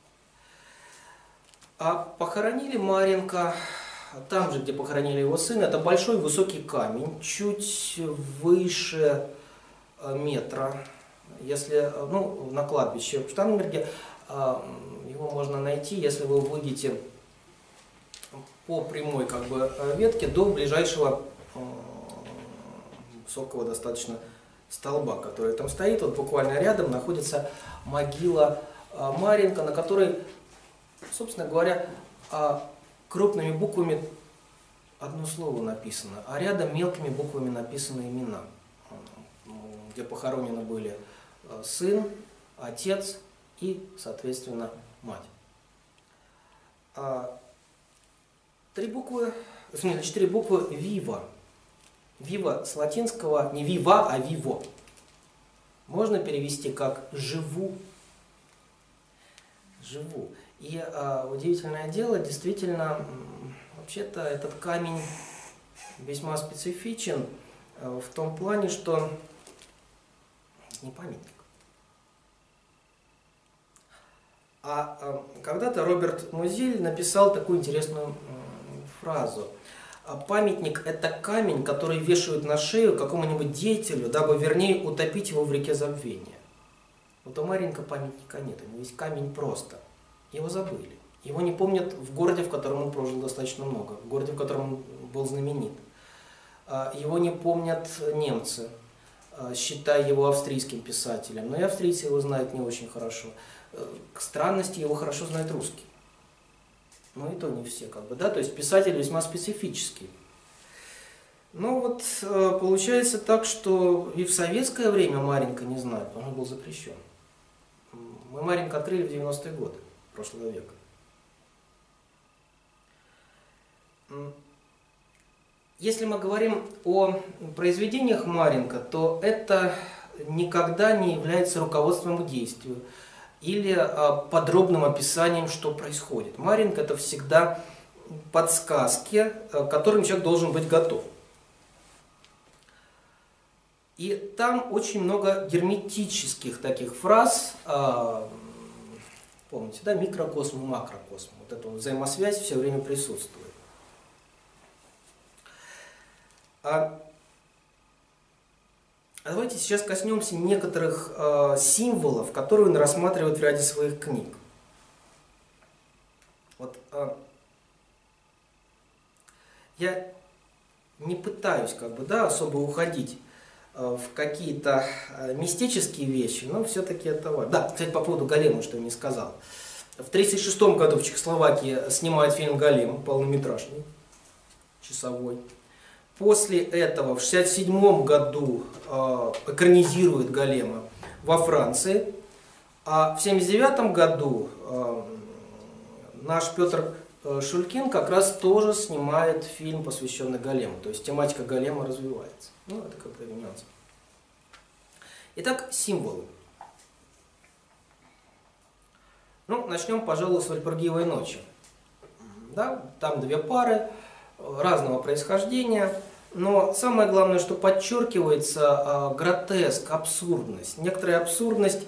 А похоронили Маренко там же, где похоронили его сына. Это большой высокий камень, чуть выше метра. Если, ну, на кладбище в Штамберге его можно найти, если вы выйдете по прямой как бы ветке до ближайшего высокого достаточно столба, который там стоит. Вот буквально рядом находится могила Маренко, на которой, собственно говоря, крупными буквами одно слово написано, а рядом мелкими буквами написаны имена, где похоронены были сын, отец и, соответственно, мать. 4 буквы «Вива». «Вива» с латинского не «вива», а «виво». Можно перевести как «живу». «Живу». И удивительное дело, действительно, вообще-то этот камень весьма специфичен в том плане, что не памятник. А когда-то Роберт Музиль написал такую интересную фразу. Памятник – это камень, который вешают на шею какому-нибудь деятелю, дабы вернее утопить его в реке забвения. Вот у Маренко памятника нет, у него есть камень просто. Его забыли. Его не помнят в городе, в котором он прожил достаточно много, в городе, в котором он был знаменит. Его не помнят немцы, считая его австрийским писателем. Но и австрийцы его знают не очень хорошо. К странности его хорошо знают русские. Но и то не все, как бы, да, то есть писатель весьма специфический. Но вот получается так, что и в советское время Маренко не знают, он был запрещен. Мы Маренко открыли в 90-е годы прошлого века. Если мы говорим о произведениях Маренко, то это никогда не является руководством к действию или подробным описанием, что происходит. Маренко – это всегда подсказки, к которым человек должен быть готов. И там очень много герметических таких фраз, помните, да, микрокосм и макрокосм. Вот эта взаимосвязь все время присутствует. Давайте сейчас коснемся некоторых символов, которые он рассматривает в ряде своих книг. Вот, я не пытаюсь как бы, да, особо уходить в какие-то мистические вещи, но все-таки это важно. Да, кстати, по поводу Голема, что я не сказал. В 1936 году в Чехословакии снимают фильм «Голем», полнометражный, часовой. После этого в 1967 году экранизируют Голема во Франции, а в 1979 году наш Петр Шулькин как раз тоже снимает фильм, посвященный Голему, то есть тематика Голема развивается. Ну, это как-то нюанс. Итак, символы. Ну, начнем, пожалуй, с Вальпургиевой ночи. Да, там две пары разного происхождения, но самое главное, что подчеркивается гротеск, абсурдность, некоторая абсурдность,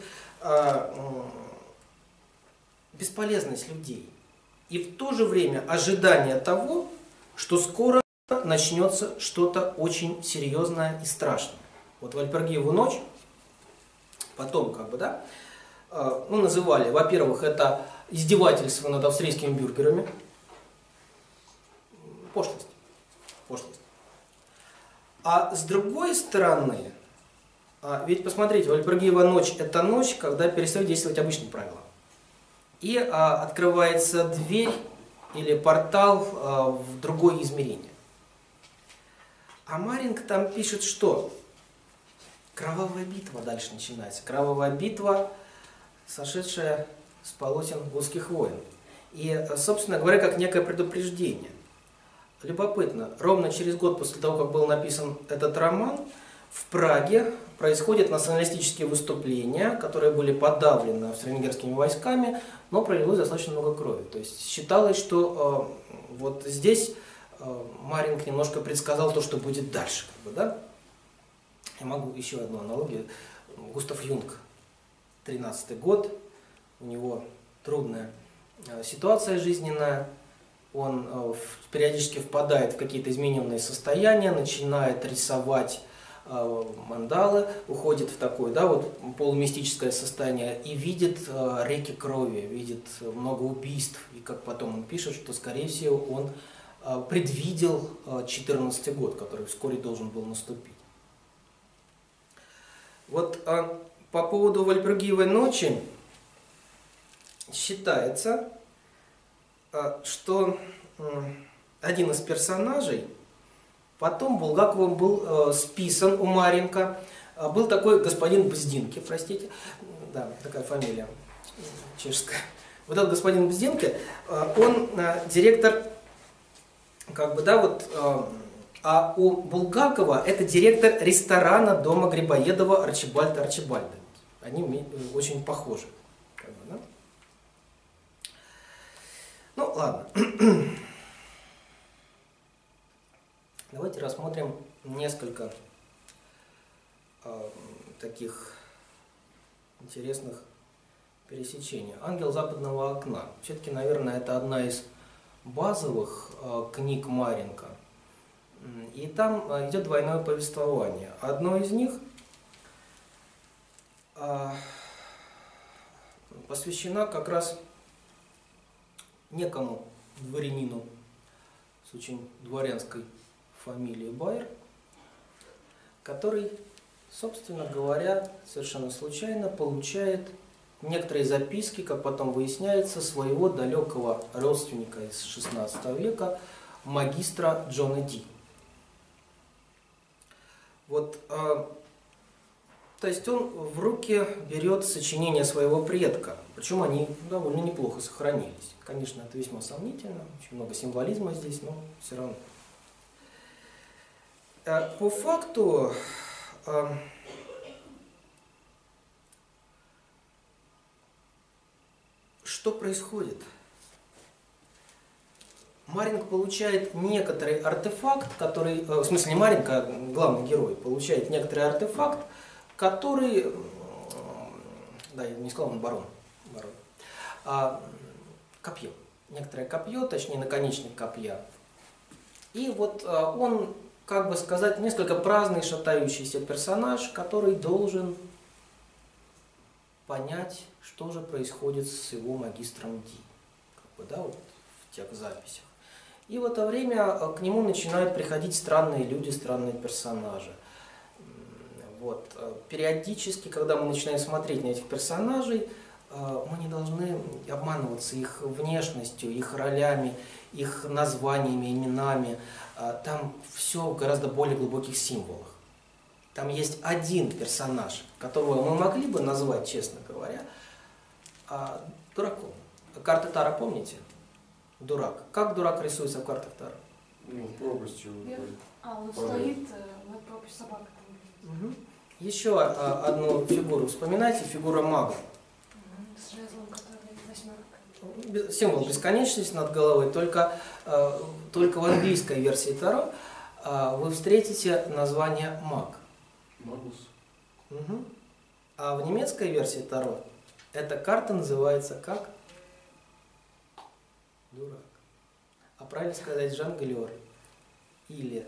бесполезность людей. И в то же время ожидание того, что скоро начнется что-то очень серьезное и страшное. Вот Вальпургиеву ночь, потом как бы, да, ну, называли, во-первых, это издевательство над австрийскими бюргерами, пошлость. А с другой стороны, ведь посмотрите, Вальпургиева ночь – это ночь, когда перестают действовать обычные правила. И открывается дверь или портал в другое измерение. А Маренко там пишет, что кровавая битва дальше начинается. Кровавая битва, сошедшая с полотен гусских войн. И, собственно говоря, как некое предупреждение. Любопытно, ровно через год после того, как был написан этот роман, в Праге происходят националистические выступления, которые были подавлены австро-венгерскими войсками, но пролилось достаточно много крови. То есть считалось, что вот здесь Маринг немножко предсказал то, что будет дальше. Как бы, да? Я могу еще одну аналогию. Густав Юнг, 13-й год, у него трудная ситуация жизненная, он периодически впадает в какие-то измененные состояния, начинает рисовать мандалы, уходит в такое, да, вот полумистическое состояние и видит реки крови, видит много убийств. И как потом он пишет, что, скорее всего, он предвидел 14-й год, который вскоре должен был наступить. Вот по поводу Вальпургиевой ночи считается, что один из персонажей потом Булгаковым был списан у Маренко. Был такой господин Бздинки, простите, да, такая фамилия чешская. Вот этот господин Бздинки, он директор, как бы, да, вот, а у Булгакова это директор ресторана дома Грибоедова Арчибальда Арчибальда. Они очень похожи. Как бы, да? Ну, ладно. Давайте рассмотрим несколько таких интересных пересечений. «Ангел западного окна». Все-таки, наверное, это одна из базовых книг Маренко. И там идет двойное повествование. Одно из них посвящено как раз некому дворянину с очень дворянской фамилией Байер, который, собственно говоря, совершенно случайно получает некоторые записки, как потом выясняется, своего далекого родственника из XVI века, магистра Джона Ди. Вот, то есть он в руки берет сочинения своего предка, причем они довольно неплохо сохранились. Конечно, это весьма сомнительно, очень много символизма здесь, но все равно. По факту, что происходит? Маренко получает некоторый артефакт, который, в смысле не Маренко, а главный герой, получает некоторый артефакт, который, да, я не сказал, он барон, копье, некоторое копье, точнее наконечник копья. И вот он, как бы сказать, несколько праздный, шатающийся персонаж, который должен понять, что же происходит с его магистром Ди, как бы, да, вот в тех записях. И в это время к нему начинают приходить странные люди, странные персонажи. Вот. Периодически, когда мы начинаем смотреть на этих персонажей, мы не должны обманываться их внешностью, их ролями, их названиями, именами. Там все в гораздо более глубоких символах. Там есть один персонаж, которого мы могли бы назвать, честно говоря, дураком. Карты Таро помните? Дурак. Как дурак рисуется в картах Таро? Ну, пропастью. Он стоит, вот пропасть собака там. Угу. Еще одну фигуру вспоминайте, фигура мага. С жезлом, который восьмерка. Символ бесконечности над головой, только в английской версии Таро вы встретите название маг. Магус. Угу. А в немецкой версии Таро эта карта называется как? Дурак. А правильно сказать жонглер или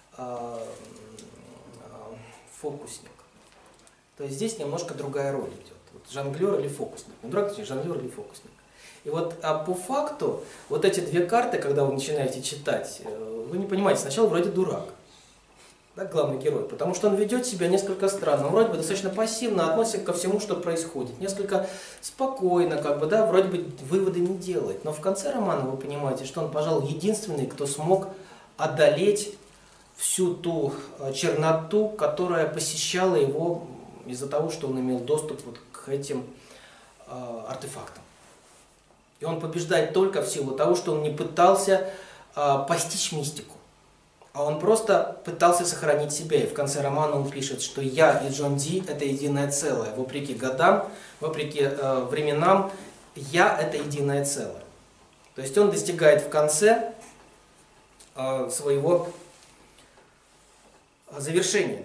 фокусник. То есть здесь немножко другая роль идет. Вот жонглер или фокусник. Не дурак, точнее, жонглер или фокусник. И вот по факту вот эти две карты, когда вы начинаете читать, вы не понимаете, сначала вроде дурак, да, главный герой, потому что он ведет себя несколько странно, он вроде бы достаточно пассивно относится ко всему, что происходит, несколько спокойно, как бы, да, вроде бы выводы не делает, но в конце романа вы понимаете, что он, пожалуй, единственный, кто смог одолеть всю ту черноту, которая посещала его из-за того, что он имел доступ вот к этим артефактам. И он побеждает только в силу того, что он не пытался постичь мистику. а он просто пытался сохранить себя. И в конце романа он пишет, что я и Джон Ди – это единое целое. Вопреки годам, вопреки временам, я – это единое целое. То есть он достигает в конце своего завершения.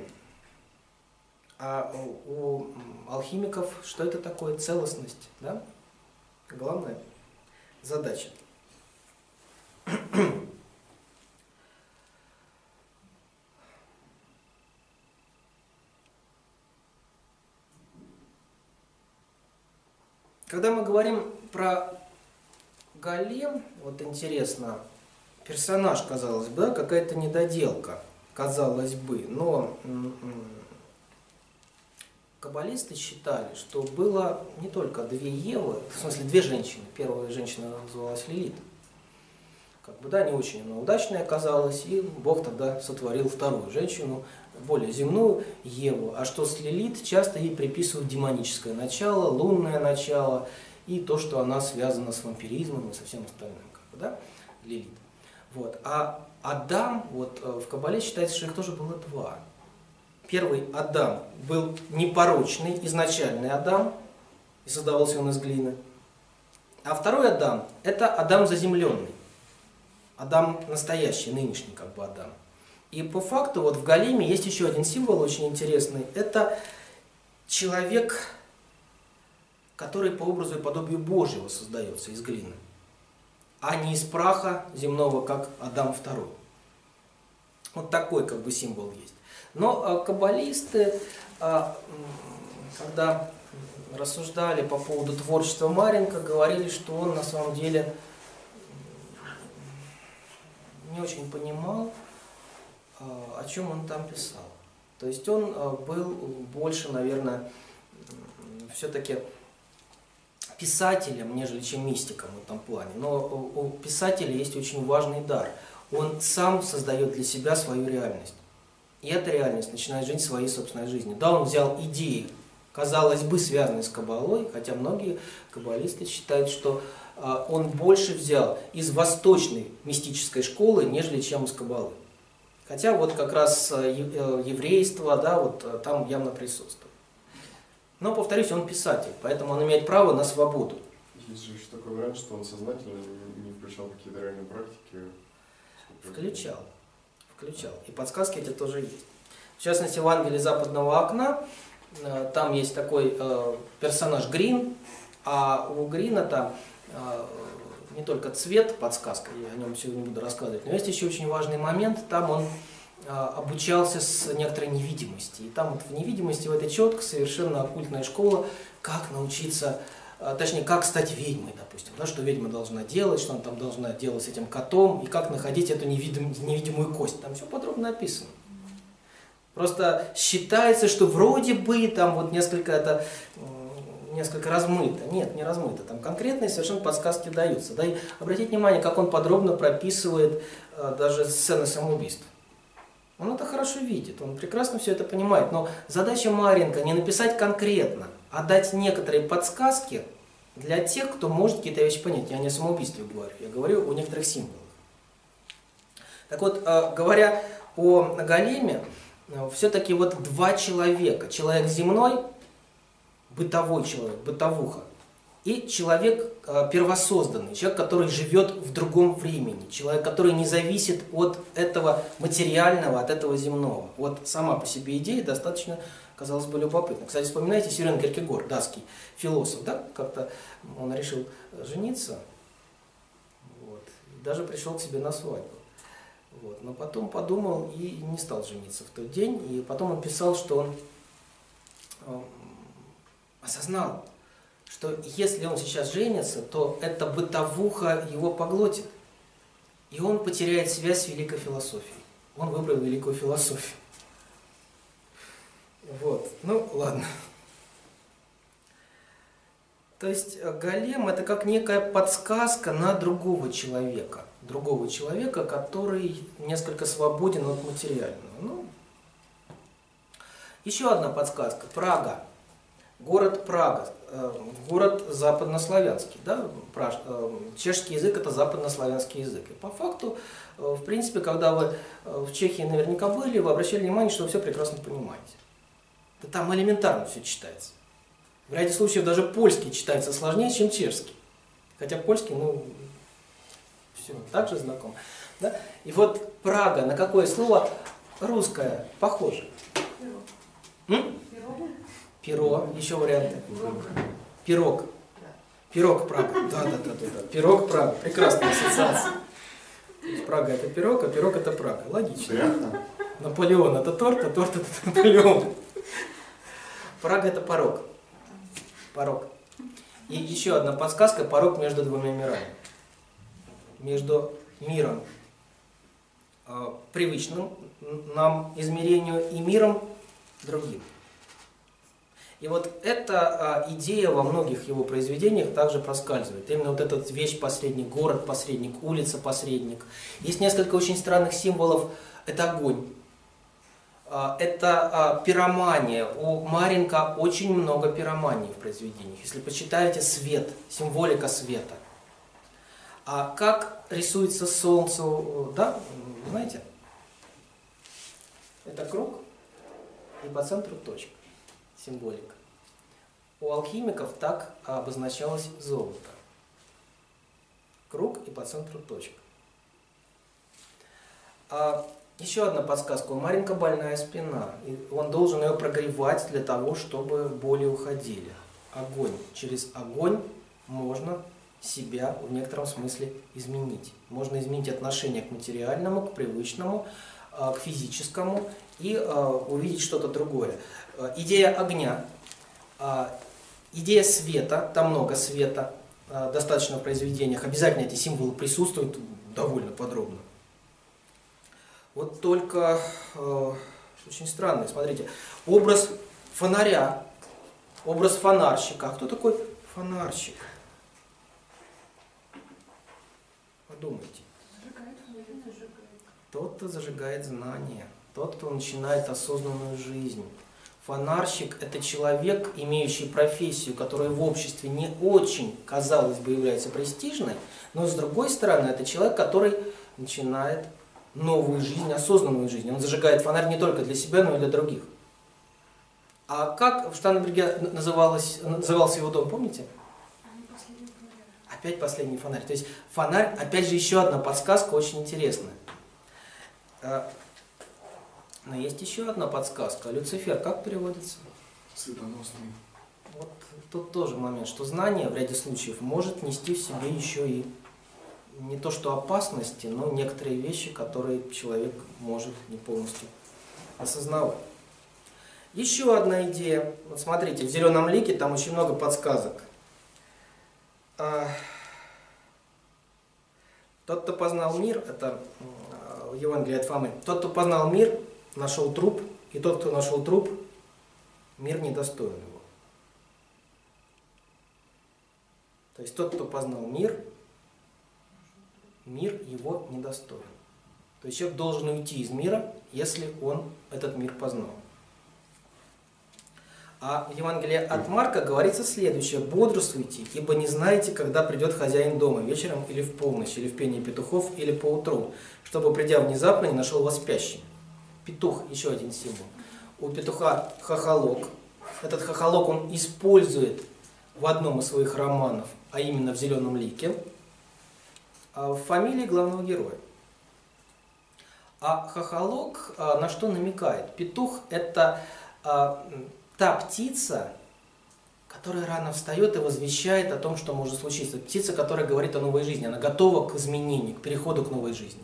А у алхимиков что это такое? Целостность, да? Главная задача. Когда мы говорим про голем, вот интересно, персонаж, казалось бы, да, какая-то недоделка, казалось бы, но каббалисты считали, что было не только две Евы, в смысле две женщины. Первая женщина называлась Лилит. Как бы, да, не очень она удачная оказалась, и Бог тогда сотворил вторую женщину, более земную Еву. А что с Лилит, часто ей приписывают демоническое начало, лунное начало, и то, что она связана с вампиризмом и со всем остальным, как бы, да, Лилит. Вот. А Адам, вот в Каббале считается, что их тоже было два. Первый Адам был непорочный, изначальный Адам, и создавался он из глины. А второй Адам – это Адам заземленный. Адам настоящий, нынешний как бы Адам. И по факту вот в големе есть еще один символ очень интересный. Это человек, который по образу и подобию Божьего создается из глины, а не из праха земного, как Адам II. Вот такой как бы символ есть. Но каббалисты, когда рассуждали по поводу творчества Маренко, говорили, что он на самом деле не очень понимал, о чем он там писал. То есть он был больше, наверное, все-таки писателем, нежели чем мистиком в этом плане. Но у писателя есть очень важный дар. Он сам создает для себя свою реальность. И эта реальность начинает жить своей собственной жизнью. Да, он взял идеи, казалось бы, связанные с каббалой, хотя многие каббалисты считают, что он больше взял из восточной мистической школы, нежели чем из каббалы. Хотя вот как раз еврейство, да, вот там явно присутствует. Но, повторюсь, он писатель, поэтому он имеет право на свободу. Есть же еще такой вариант, что он сознательно не включал какие-то реальные практики. Включал. И подсказки эти тоже есть. В частности, в «Ангеле западного окна» там есть такой персонаж Грин, а у Грина там не только цвет, подсказка, я о нем сегодня не буду рассказывать, но есть еще очень важный момент, там он обучался с некоторой невидимости. И там вот в невидимости, в этой четко совершенно оккультная школа, как научиться, точнее, как стать ведьмой, допустим, да, что ведьма должна делать, что она там должна делать с этим котом, и как находить эту невидимую кость. Там все подробно описано. Просто считается, что вроде бы там вот несколько размыто. Нет, не размыто. Там конкретные совершенно подсказки даются. Да, и обратите внимание, как он подробно прописывает даже сцены самоубийств. Он это хорошо видит, он прекрасно все это понимает. Но задача Маренко не написать конкретно, а дать некоторые подсказки для тех, кто может какие-то вещи понять. Я не о самоубийстве говорю, я говорю о некоторых символах. Так вот, говоря о големе, все-таки вот два человека. Человек земной, бытовой человек, бытовуха, и человек первосозданный, человек, который живет в другом времени, человек, который не зависит от этого материального, от этого земного. Вот сама по себе идея достаточно, казалось бы, любопытна. Кстати, вспоминайте Сёрен Кierkegaard, датский философ, да? Как-то он решил жениться, вот, и даже пришел к себе на свадьбу. Вот, но потом подумал и не стал жениться в тот день, и потом он писал, что он осознал, что если он сейчас женится, то эта бытовуха его поглотит. И он потеряет связь с великой философией. Он выбрал великую философию. Вот, ну ладно. То есть голем – это как некая подсказка на другого человека. Другого человека, который несколько свободен от материального. Ну, еще одна подсказка. Прага. Город Прага, город западнославянский, да? Чешский язык это западнославянский язык. И по факту, в принципе, когда вы в Чехии наверняка были, вы обращали внимание, что вы все прекрасно понимаете. Да там элементарно все читается. В ряде случаев даже польский читается сложнее, чем чешский. Хотя польский, ну, все так же знаком. Да? И вот Прага, на какое слово русское похоже? Перо, еще варианты. Пирог. Пирог Прага. Да. Пирог Прага. Прекрасная ассоциация. Прага это пирог, а пирог это Прага. Логично. Наполеон это торт, а торт это Наполеон. Прага это порог. Порог. И еще одна подсказка: порог между двумя мирами. Между миром привычным нам измерению и миром другим. И вот эта идея во многих его произведениях также проскальзывает. Именно вот этот вещь-посредник, город-посредник, улица-посредник. Есть несколько очень странных символов. Это огонь. Это пиромания. У Маренко очень много пиромании в произведениях. Если почитаете свет, символика света. А как рисуется солнце, да, знаете? Это круг и по центру точка. Символика. У алхимиков так обозначалось золото. Круг и по центру точка. Еще одна подсказка. У Маренко больная спина. И он должен ее прогревать для того, чтобы боли уходили. Огонь. Через огонь можно себя в некотором смысле изменить. Можно изменить отношение к материальному, к привычному, к физическому и увидеть что-то другое. Идея огня, идея света, там много света, достаточно в произведениях, обязательно эти символы присутствуют довольно подробно. Вот только очень странный, смотрите, образ фонаря, образ фонарщика. А кто такой фонарщик? Подумайте. Тот, кто зажигает знания, тот, кто начинает осознанную жизнь. Фонарщик – это человек, имеющий профессию, которая в обществе не очень, казалось бы, является престижной, но с другой стороны, это человек, который начинает новую жизнь, осознанную жизнь. Он зажигает фонарь не только для себя, но и для других. А как в Штаннберге назывался его дом, помните? Опять последний фонарь. То есть фонарь, опять же, еще одна подсказка очень интересная. Но есть еще одна подсказка. Люцифер как переводится? Светоносный. Вот тут тоже момент, что знание в ряде случаев может нести в себе еще и не то что опасности, но некоторые вещи, которые человек может не полностью осознавать. Еще одна идея. Вот смотрите, в «Зеленом лике» там очень много подсказок. Тот, кто познал мир, это Евангелие от Фомы. Тот, кто познал мир, нашел труп, и тот, кто нашел труп, мир недостоин его. То есть тот, кто познал мир, мир его недостоин. То есть человек должен уйти из мира, если он этот мир познал. А в Евангелии от Марка говорится следующее: бодрствуйте, ибо не знаете, когда придет хозяин дома, вечером или в полночь, или в пении петухов, или поутру, чтобы, придя внезапно, не нашел вас спящим. Петух, еще один символ. У петуха хохолок. Этот хохолок он использует в одном из своих романов, а именно в «Зеленом лике», в фамилии главного героя. А хохолок на что намекает? Петух – это та птица, которая рано встает и возвещает о том, что может случиться. Птица, которая говорит о новой жизни, она готова к изменению, к переходу к новой жизни.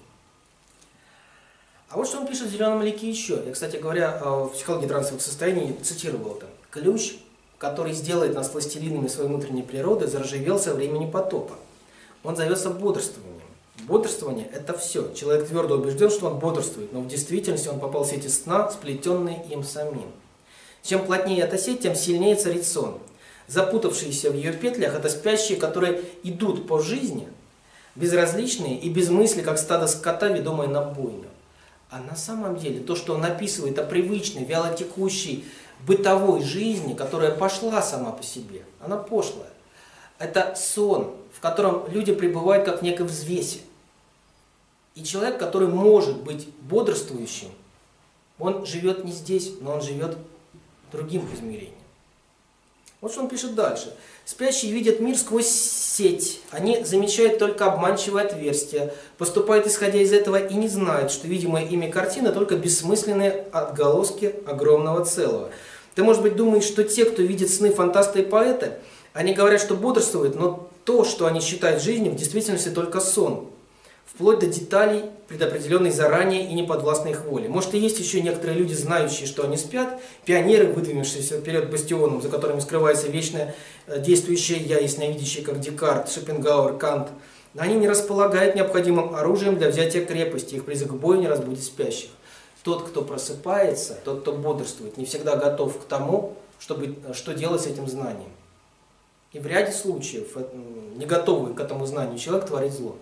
А вот что он пишет в «Зеленом лике» еще. Я, кстати говоря, в «Психологии трансовых состояний» цитировал это. Ключ, который сделает нас властелинами своей внутренней природы, заржавел со времени потопа. Он зовется бодрствованием. Бодрствование – это все. Человек твердо убежден, что он бодрствует, но в действительности он попал в сети сна, сплетенные им самим. Чем плотнее эта сеть, тем сильнее царит сон. Запутавшиеся в ее петлях – это спящие, которые идут по жизни, безразличные и без мысли, как стадо скота, ведомое на бойню. А на самом деле то, что он описывает о привычной, вялотекущей, бытовой жизни, которая пошла сама по себе. Она пошлая. Это сон, в котором люди пребывают как в некой взвесе. И человек, который может быть бодрствующим, он живет не здесь, но он живет другим измерением. Вот что он пишет дальше. Спящие видят мир сквозь сеть. Они замечают только обманчивое отверстие, поступают исходя из этого и не знают, что видимая ими картина только бессмысленные отголоски огромного целого. Ты, может быть, думаешь, что те, кто видит сны фантасты и поэты, они говорят, что бодрствуют, но то, что они считают жизнью, в действительности только сон. Вплоть до деталей, предопределенной заранее и неподвластной их воле. Может, и есть еще некоторые люди, знающие, что они спят, пионеры, выдвинувшиеся вперед бастионом, за которыми скрывается вечное действующее «я», ясновидящее, как Декарт, Шопенгауэр, Кант. Но они не располагают необходимым оружием для взятия крепости, их призыв к бою не разбудит спящих. Тот, кто просыпается, тот, кто бодрствует, не всегда готов к тому, что делать с этим знанием. И в ряде случаев, не готовый к этому знанию человек творит зло.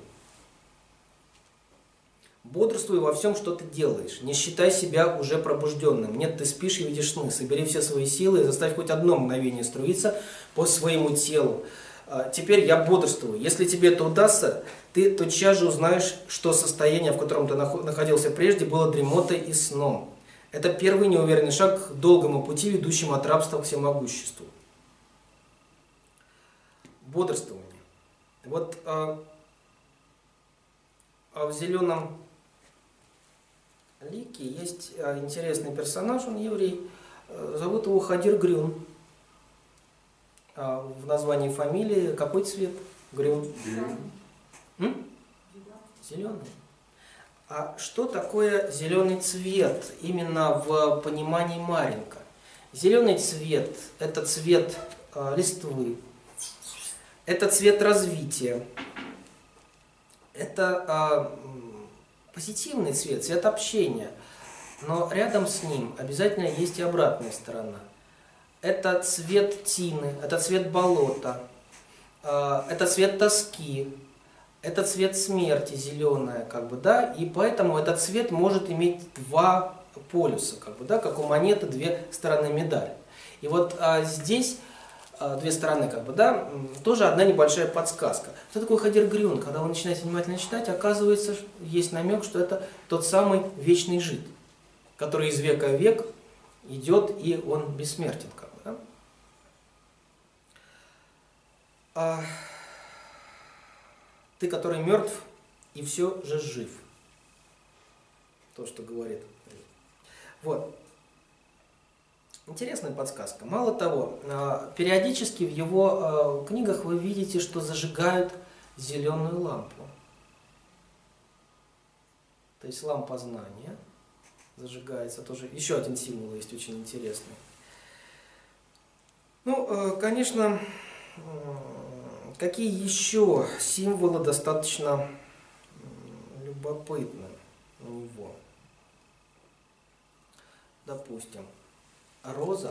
Бодрствуй во всем, что ты делаешь. Не считай себя уже пробужденным. Нет, ты спишь и видишь сны. Собери все свои силы и заставь хоть одно мгновение струиться по своему телу. Теперь я бодрствую. Если тебе это удастся, ты тотчас же узнаешь, что состояние, в котором ты находился прежде, было дремотой и сном. Это первый неуверенный шаг к долгому пути, ведущему от рабства к всемогуществу. Бодрствование. Вот в «Зеленом лике» есть интересный персонаж, он еврей, зовут его Хадир Грюн. В названии фамилии какой цвет? Грюн. Зеленый. А что такое зеленый цвет именно в понимании Маренко? Зеленый цвет – это цвет листвы, это цвет развития, это позитивный цвет, цвет общения. Но рядом с ним обязательно есть и обратная сторона. Это цвет тины, это цвет болота, это цвет тоски, это цвет смерти, зеленая, да, и поэтому этот цвет может иметь два полюса, да, как у монеты две стороны медали. И вот здесь две стороны, да, тоже одна небольшая подсказка. Что такое Хадир Грюн? Когда вы начинаете внимательно читать, оказывается, есть намек, что это тот самый вечный жид, который из века в век идет, и он бессмертен, да? Ты, который мертв, и все же жив. То, что говорит. Вот. Интересная подсказка. Мало того, периодически в его книгах вы видите, что зажигают зеленую лампу. То есть лампа знания зажигается. Тоже еще один символ есть очень интересный. Ну, конечно, какие еще символы достаточно любопытны у него? Допустим, роза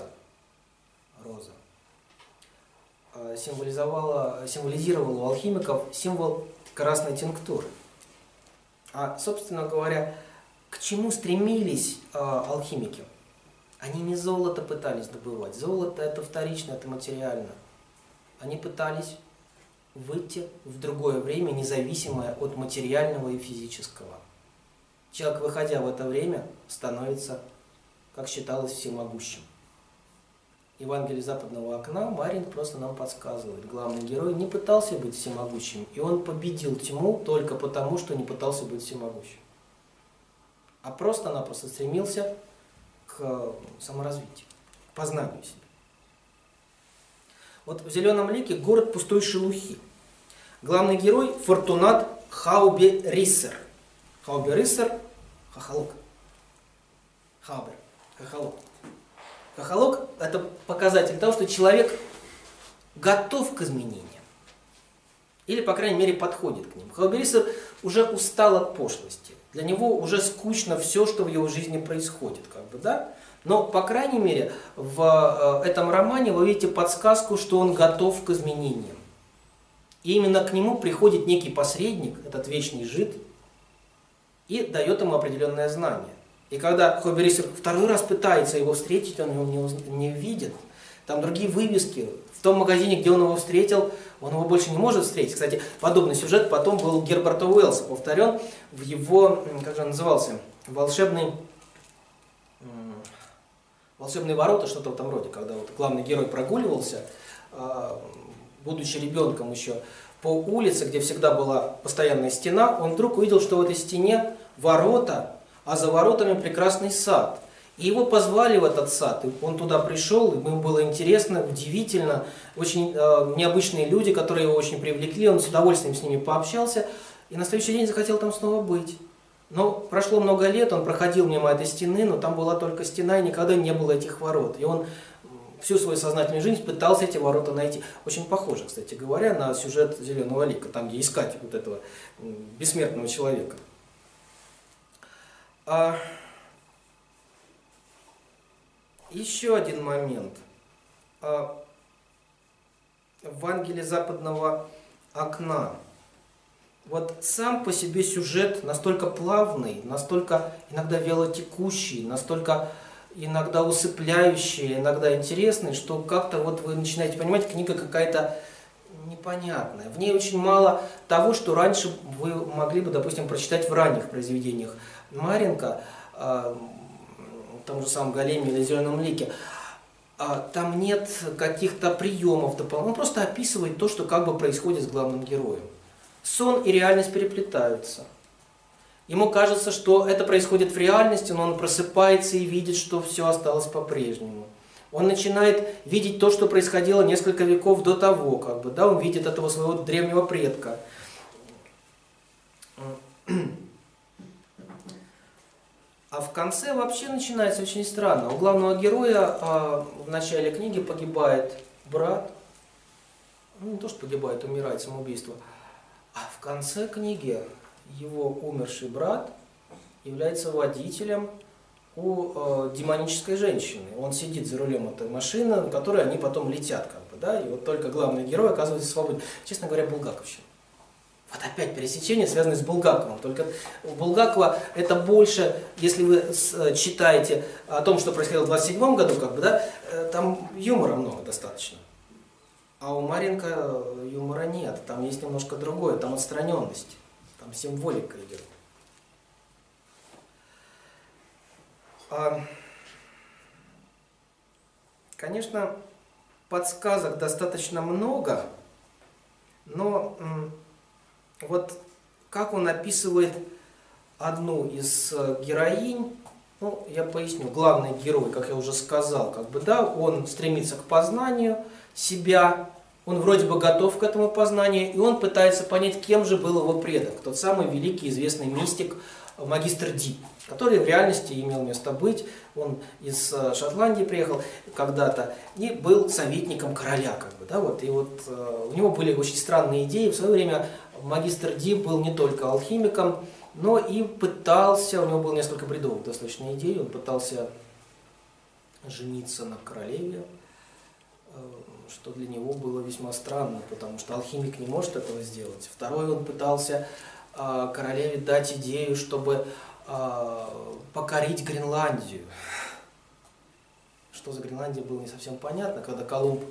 символизировала у алхимиков символ красной тинктуры. А, собственно говоря, к чему стремились алхимики? Они не золото пытались добывать. Золото – это вторично, это материально. Они пытались выйти в другое время, независимое от материального и физического. Человек, выходя в это время, становится, как считалось, всемогущим. Евангелие западного окна Марин просто нам подсказывает. Главный герой не пытался быть всемогущим, и он победил тьму только потому, что не пытался быть всемогущим. А просто-напросто стремился к саморазвитию, к познанию себя. Вот в «Зеленом лике» город пустой шелухи. Главный герой – Фортунат Хаубе-Риссер. Хаубе-Риссер – хохолок. Хаубер – хохолок. Хохолок – это показатель того, что человек готов к изменениям. Или, по крайней мере, подходит к ним. Хаубе-Риссер уже устал от пошлости. Для него уже скучно все, что в его жизни происходит. Да? Но, по крайней мере, в этом романе вы видите подсказку, что он готов к изменениям. И именно к нему приходит некий посредник, этот вечный жид, и дает ему определенное знание. И когда Хобби Рисер второй раз пытается его встретить, он его не видит. Там другие вывески. В том магазине, где он его встретил, он его больше не может встретить. Кстати, подобный сюжет потом был у Герберта Уэллса повторен в его, как же он назывался, волшебные ворота, что-то в этом роде, когда вот главный герой прогуливался, будучи ребенком еще, по улице, где всегда была постоянная стена, он вдруг увидел, что в этой стене ворота, а за воротами прекрасный сад. И его позвали в этот сад, и он туда пришел, и ему было интересно, удивительно, очень необычные люди, которые его очень привлекли, он с удовольствием с ними пообщался, и на следующий день захотел там снова быть. Но прошло много лет, он проходил мимо этой стены, но там была только стена, и никогда не было этих ворот. И он всю свою сознательную жизнь пытался эти ворота найти. Очень похоже, кстати говоря, на сюжет «Зеленого лика», там, где искать вот этого бессмертного человека. Еще один момент. В Ангеле западного окна. Вот сам по себе сюжет настолько плавный, настолько иногда вялотекущий, настолько иногда усыпляющий, иногда интересный, что как-то вот вы начинаете понимать, книга какая-то непонятная. В ней очень мало того, что раньше вы могли бы, допустим, прочитать в ранних произведениях Маренко, в том же самом «Големе» или «Зеленом лике». Там нет каких-то приемов дополнительных. Он просто описывает то, что как бы происходит с главным героем. Сон и реальность переплетаются. Ему кажется, что это происходит в реальности, но он просыпается и видит, что все осталось по-прежнему. Он начинает видеть то, что происходило несколько веков до того, как бы, да, он видит этого своего древнего предка. А в конце вообще начинается очень странно. У главного героя в начале книги погибает брат. Ну, не то, что погибает, умирает, самоубийство. А в конце книги его умерший брат является водителем у демонической женщины. Он сидит за рулем этой машины, на которой они потом летят, как бы, да, и вот только главный герой оказывается свободен. Честно говоря, булгаковщина. Вот опять пересечение, связанное с Булгаковым. Только у Булгакова это больше, если вы читаете о том, что происходило в 1927 году, как бы, да, там юмора много достаточно. А у Маренко юмора нет, там есть немножко другое, там отстраненность, там символика идет. Конечно, подсказок достаточно много, но вот как он описывает одну из героинь, ну, я поясню, главный герой, как я уже сказал, как бы, да, он стремится к познанию себя, он вроде бы готов к этому познанию, и он пытается понять, кем же был его предок, тот самый великий известный мистик магистр Ди, который в реальности имел место быть. Он из Шотландии приехал когда-то и был советником короля, как бы, да, вот, и вот у него были очень странные идеи. В свое время магистр Ди был не только алхимиком, но и пытался, у него было несколько бредовых достаточно идей, он пытался жениться на королеве, что для него было весьма странно, потому что алхимик не может этого сделать. Второй, он пытался королеве дать идею, чтобы покорить Гренландию. Что за Гренландия, было не совсем понятно. Когда Колумб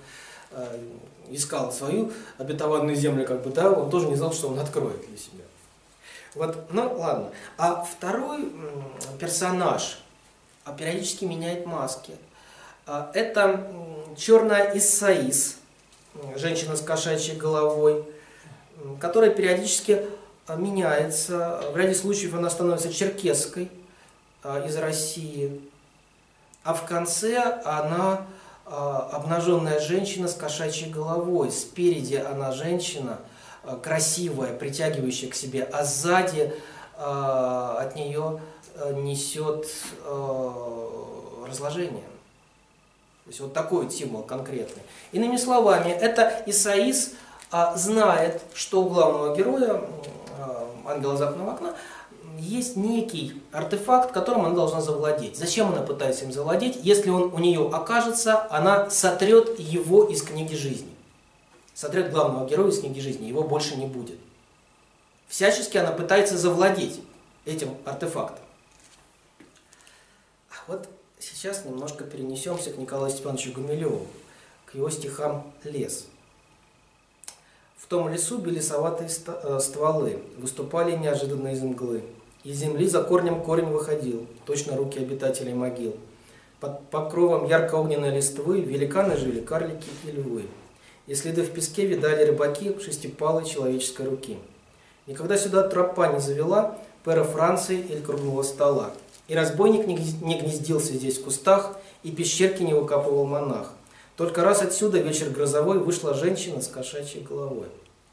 искал свою обетованную землю, как бы, да, он тоже не знал, что он откроет для себя. Вот, ну ладно. А второй персонаж периодически меняет маски. Это черная Иссаис, женщина с кошачьей головой, которая периодически меняется. В ряде случаев она становится черкесской из России. А в конце она обнаженная женщина с кошачьей головой. Спереди она женщина красивая, притягивающая к себе, а сзади от нее несет разложение. То есть вот такой вот символ конкретный. Иными словами, это Исаис знает, что у главного героя, ангела западного окна, есть некий артефакт, которым она должна завладеть. Зачем она пытается им завладеть? Если он у нее окажется, она сотрет его из книги жизни. Сотрет главного героя из книги жизни, его больше не будет. Всячески она пытается завладеть этим артефактом. Вот сейчас немножко перенесемся к Николаю Степановичу Гумилеву, к его стихам «Лес». В том лесу белесоватые стволы выступали неожиданно из мглы. Из земли за корнем корень выходил, точно руки обитателей могил. Под покровом ярко-огненной листвы великаны жили, карлики и львы. И следы в песке видали рыбаки шестипалой человеческой руки. Никогда сюда тропа не завела пера Франции или круглого стола. И разбойник не гнездился здесь в кустах, и пещерки не выкапывал монах. Только раз отсюда вечер грозовой вышла женщина с кошачьей головой.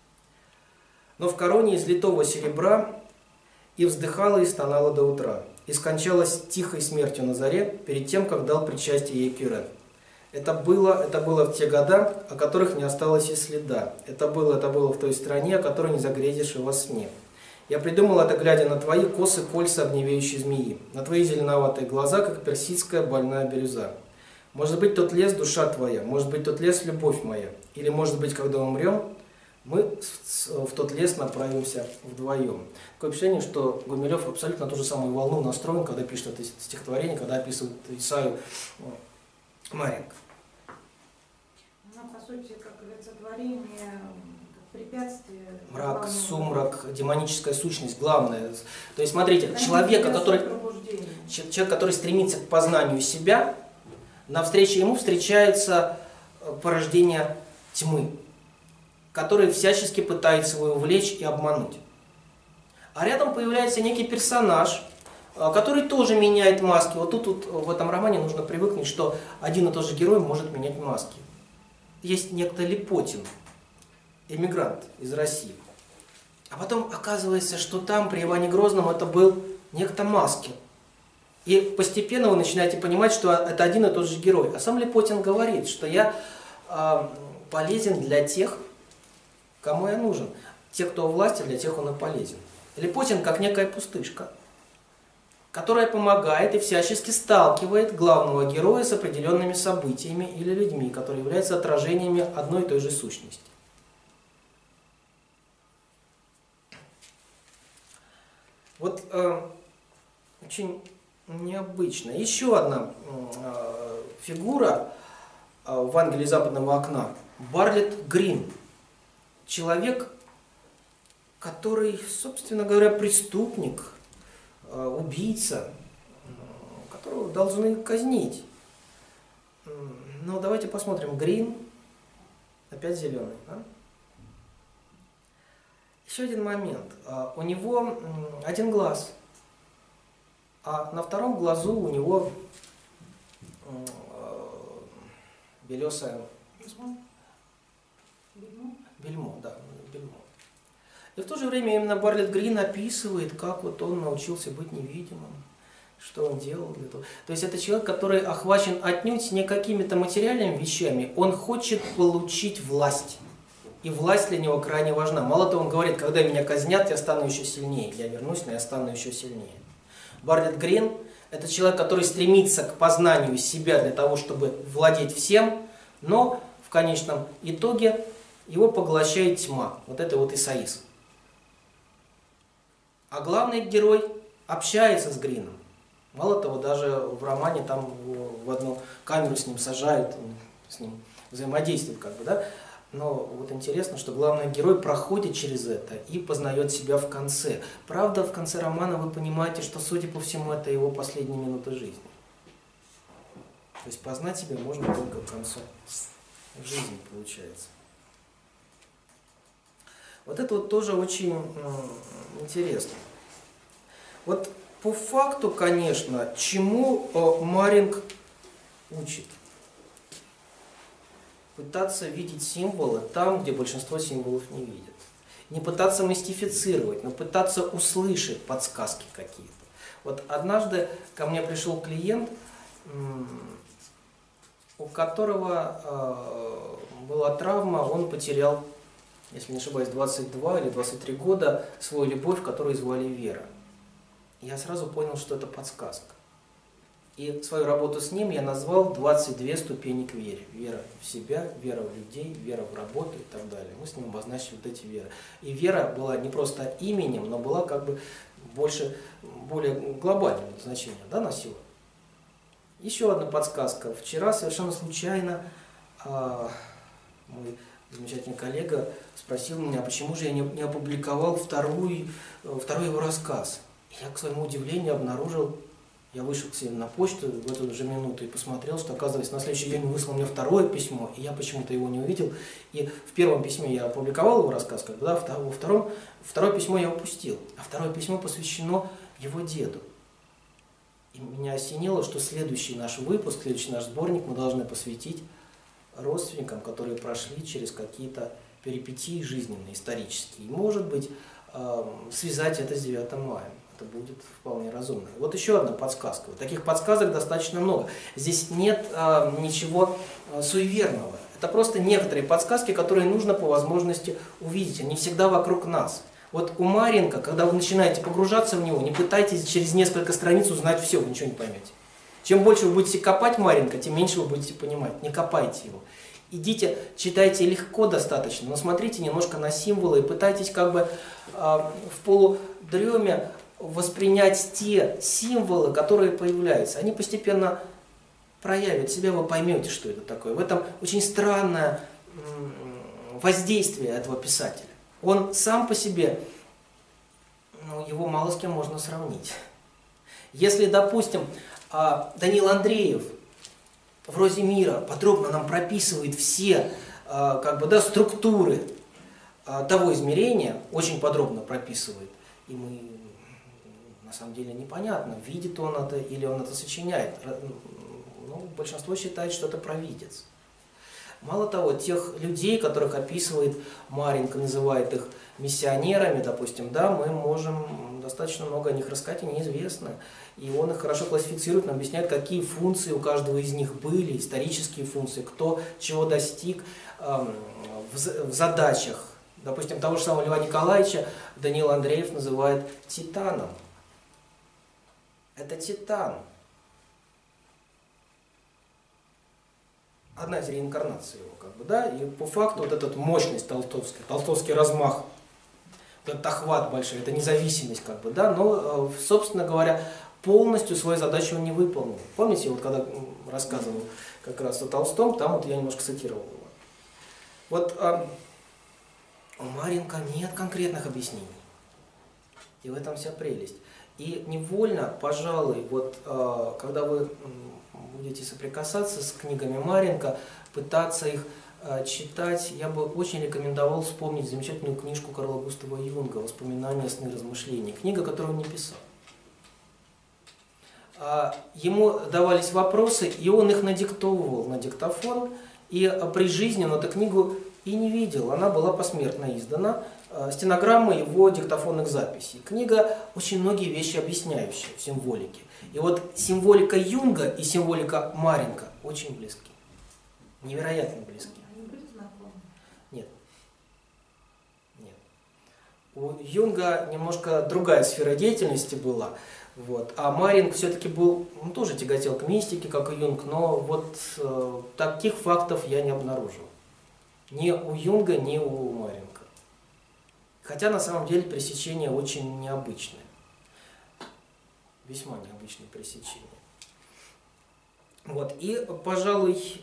Но в короне из литого серебра и вздыхала и стонала до утра, и скончалась тихой смертью на заре перед тем, как дал причастие ей Кюре. Это было в те года, о которых не осталось и следа. Это было в той стране, о которой не заглядишь и во сне. Я придумал это, глядя на твои косы кольца огневеющей змеи, на твои зеленоватые глаза, как персидская больная бирюза. Может быть, тот лес душа твоя, может быть, тот лес любовь моя, или, может быть, когда умрем, мы в тот лес направимся вдвоем. Такое впечатление, что Гумилев абсолютно на ту же самую волну настроен, когда пишет это стихотворение, когда описывает Исаю Маренко. Она, по сути, как говорится, творение, как препятствие. Мрак, сумрак, демоническая сущность, главное. То есть, смотрите, человек, который стремится к познанию себя, навстречу ему встречается порождение тьмы, который всячески пытается его увлечь и обмануть. А рядом появляется некий персонаж, который тоже меняет маски. Вот тут в этом романе нужно привыкнуть, что один и тот же герой может менять маски. Есть некто Липотин, эмигрант из России. А потом оказывается, что там при Иване Грозном это был некто Маскин. И постепенно вы начинаете понимать, что это один и тот же герой. А сам Липотин говорит, что я полезен для тех, кому я нужен. Те, кто у власти, для тех он и полезен. Липотин как некая пустышка, которая помогает и всячески сталкивает главного героя с определенными событиями или людьми, которые являются отражениями одной и той же сущности. Вот очень необычно. Еще одна фигура в «Ангеле западного окна» – Барлетт Грин. Человек, который, собственно говоря, преступник, убийца, которого должны казнить. Но давайте посмотрим. Грин, опять зеленый. Да? Еще один момент. У него один глаз, а на втором глазу у него белесое бельмо, да, бельмо. И в то же время именно Барлетт Грин описывает, как вот он научился быть невидимым, что он делал для того. То есть это человек, который охвачен отнюдь не какими-то материальными вещами, он хочет получить власть. И власть для него крайне важна. Мало того, он говорит, когда меня казнят, я стану еще сильнее. Я вернусь, но я стану еще сильнее. Барлетт Грин – это человек, который стремится к познанию себя для того, чтобы владеть всем, но в конечном итоге его поглощает тьма. Вот это вот Исаис. А главный герой общается с Грином. Мало того, даже в романе там в одну камеру с ним сажают, с ним взаимодействуют, как бы, да. Но вот интересно, что главный герой проходит через это и познает себя в конце. Правда, в конце романа вы понимаете, что, судя по всему, это его последние минуты жизни. То есть познать себя можно только к концу жизни, получается. Вот это вот тоже очень интересно. Вот по факту, конечно, чему Маринг учит? Пытаться видеть символы там, где большинство символов не видят. Не пытаться мистифицировать, но пытаться услышать подсказки какие-то. Вот однажды ко мне пришел клиент, у которого была травма, он потерял, если не ошибаюсь, 22 или 23 года свою любовь, которую звали Вера. Я сразу понял, что это подсказка. И свою работу с ним я назвал 22 ступени к вере. Вера в себя, вера в людей, вера в работу и так далее. Мы с ним обозначили вот эти веры. И вера была не просто именем, но была как бы более глобальным значением, да, носила. Еще одна подсказка. Вчера совершенно случайно мой замечательный коллега спросил меня, почему же я не опубликовал второй его рассказ. Я, к своему удивлению, обнаружил, я вышел к себе на почту в эту же минуту и посмотрел, что, оказывается, на следующий день он выслал мне второе письмо, и я почему-то его не увидел. И в первом письме я опубликовал его рассказ, во второе письмо я упустил, а второе письмо посвящено его деду. И меня осенило, что следующий наш выпуск, следующий наш сборник мы должны посвятить родственникам, которые прошли через какие-то перипетии жизненные, исторические. И, может быть, связать это с 9 мая. Это будет вполне разумно. Вот еще одна подсказка. Вот таких подсказок достаточно много. Здесь нет ничего суеверного. Это просто некоторые подсказки, которые нужно по возможности увидеть. Они всегда вокруг нас. Вот у Маренко, когда вы начинаете погружаться в него, не пытайтесь через несколько страниц узнать все, вы ничего не поймете. Чем больше вы будете копать Маренко, тем меньше вы будете понимать. Не копайте его. Идите, читайте легко достаточно, но смотрите немножко на символы и пытайтесь как бы в полудреме воспринять те символы, которые появляются. Они постепенно проявят себя, вы поймете, что это такое. В этом очень странное воздействие этого писателя. Он сам по себе, его мало с кем можно сравнить. Если, допустим, Даниил Андреев в «Розе мира» подробно нам прописывает все структуры того измерения, очень подробно прописывает, и мы, на самом деле, непонятно, видит он это или он это сочиняет. Большинство считает, что это провидец. Мало того, тех людей, которых описывает Маренко, называет их миссионерами, допустим, да, мы можем достаточно много о них рассказать, и неизвестно. И он их хорошо классифицирует, он объясняет, какие функции у каждого из них были, исторические функции, кто чего достиг в задачах. Допустим, того же самого Льва Николаевича Даниил Андреев называет титаном. Это титан. Одна из реинкарнаций его, и по факту вот эта мощность толстовский размах, вот этот охват большой, это независимость, но, собственно говоря, полностью свою задачу он не выполнил. Помните, вот когда рассказывал как раз о Толстом, там вот я немножко цитировал его. Вот у Маренко нет конкретных объяснений. И в этом вся прелесть. И невольно, пожалуй, вот когда вы будете соприкасаться с книгами Маренко, пытаться их читать, я бы очень рекомендовал вспомнить замечательную книжку Карла Густава Юнга «Воспоминания, сны, размышления». Книга, которую он не писал. Ему давались вопросы, и он их надиктовывал на диктофон, и при жизни он эту книгу и не видел. Она была посмертно издана. Стенограммы его диктофонных записей. Книга очень многие вещи объясняющая в символике. И вот символика Юнга и символика Маренко очень близки. Невероятно близки. Они были знакомы? Нет. Нет. У Юнга немножко другая сфера деятельности была. Вот. А Маренко все-таки был, тоже тяготел к мистике, как и Юнг, но вот таких фактов я не обнаружил. Ни у Юнга, ни у Маренко. Хотя на самом деле пресечение очень необычное. Весьма необычное пресечение. Вот. И, пожалуй,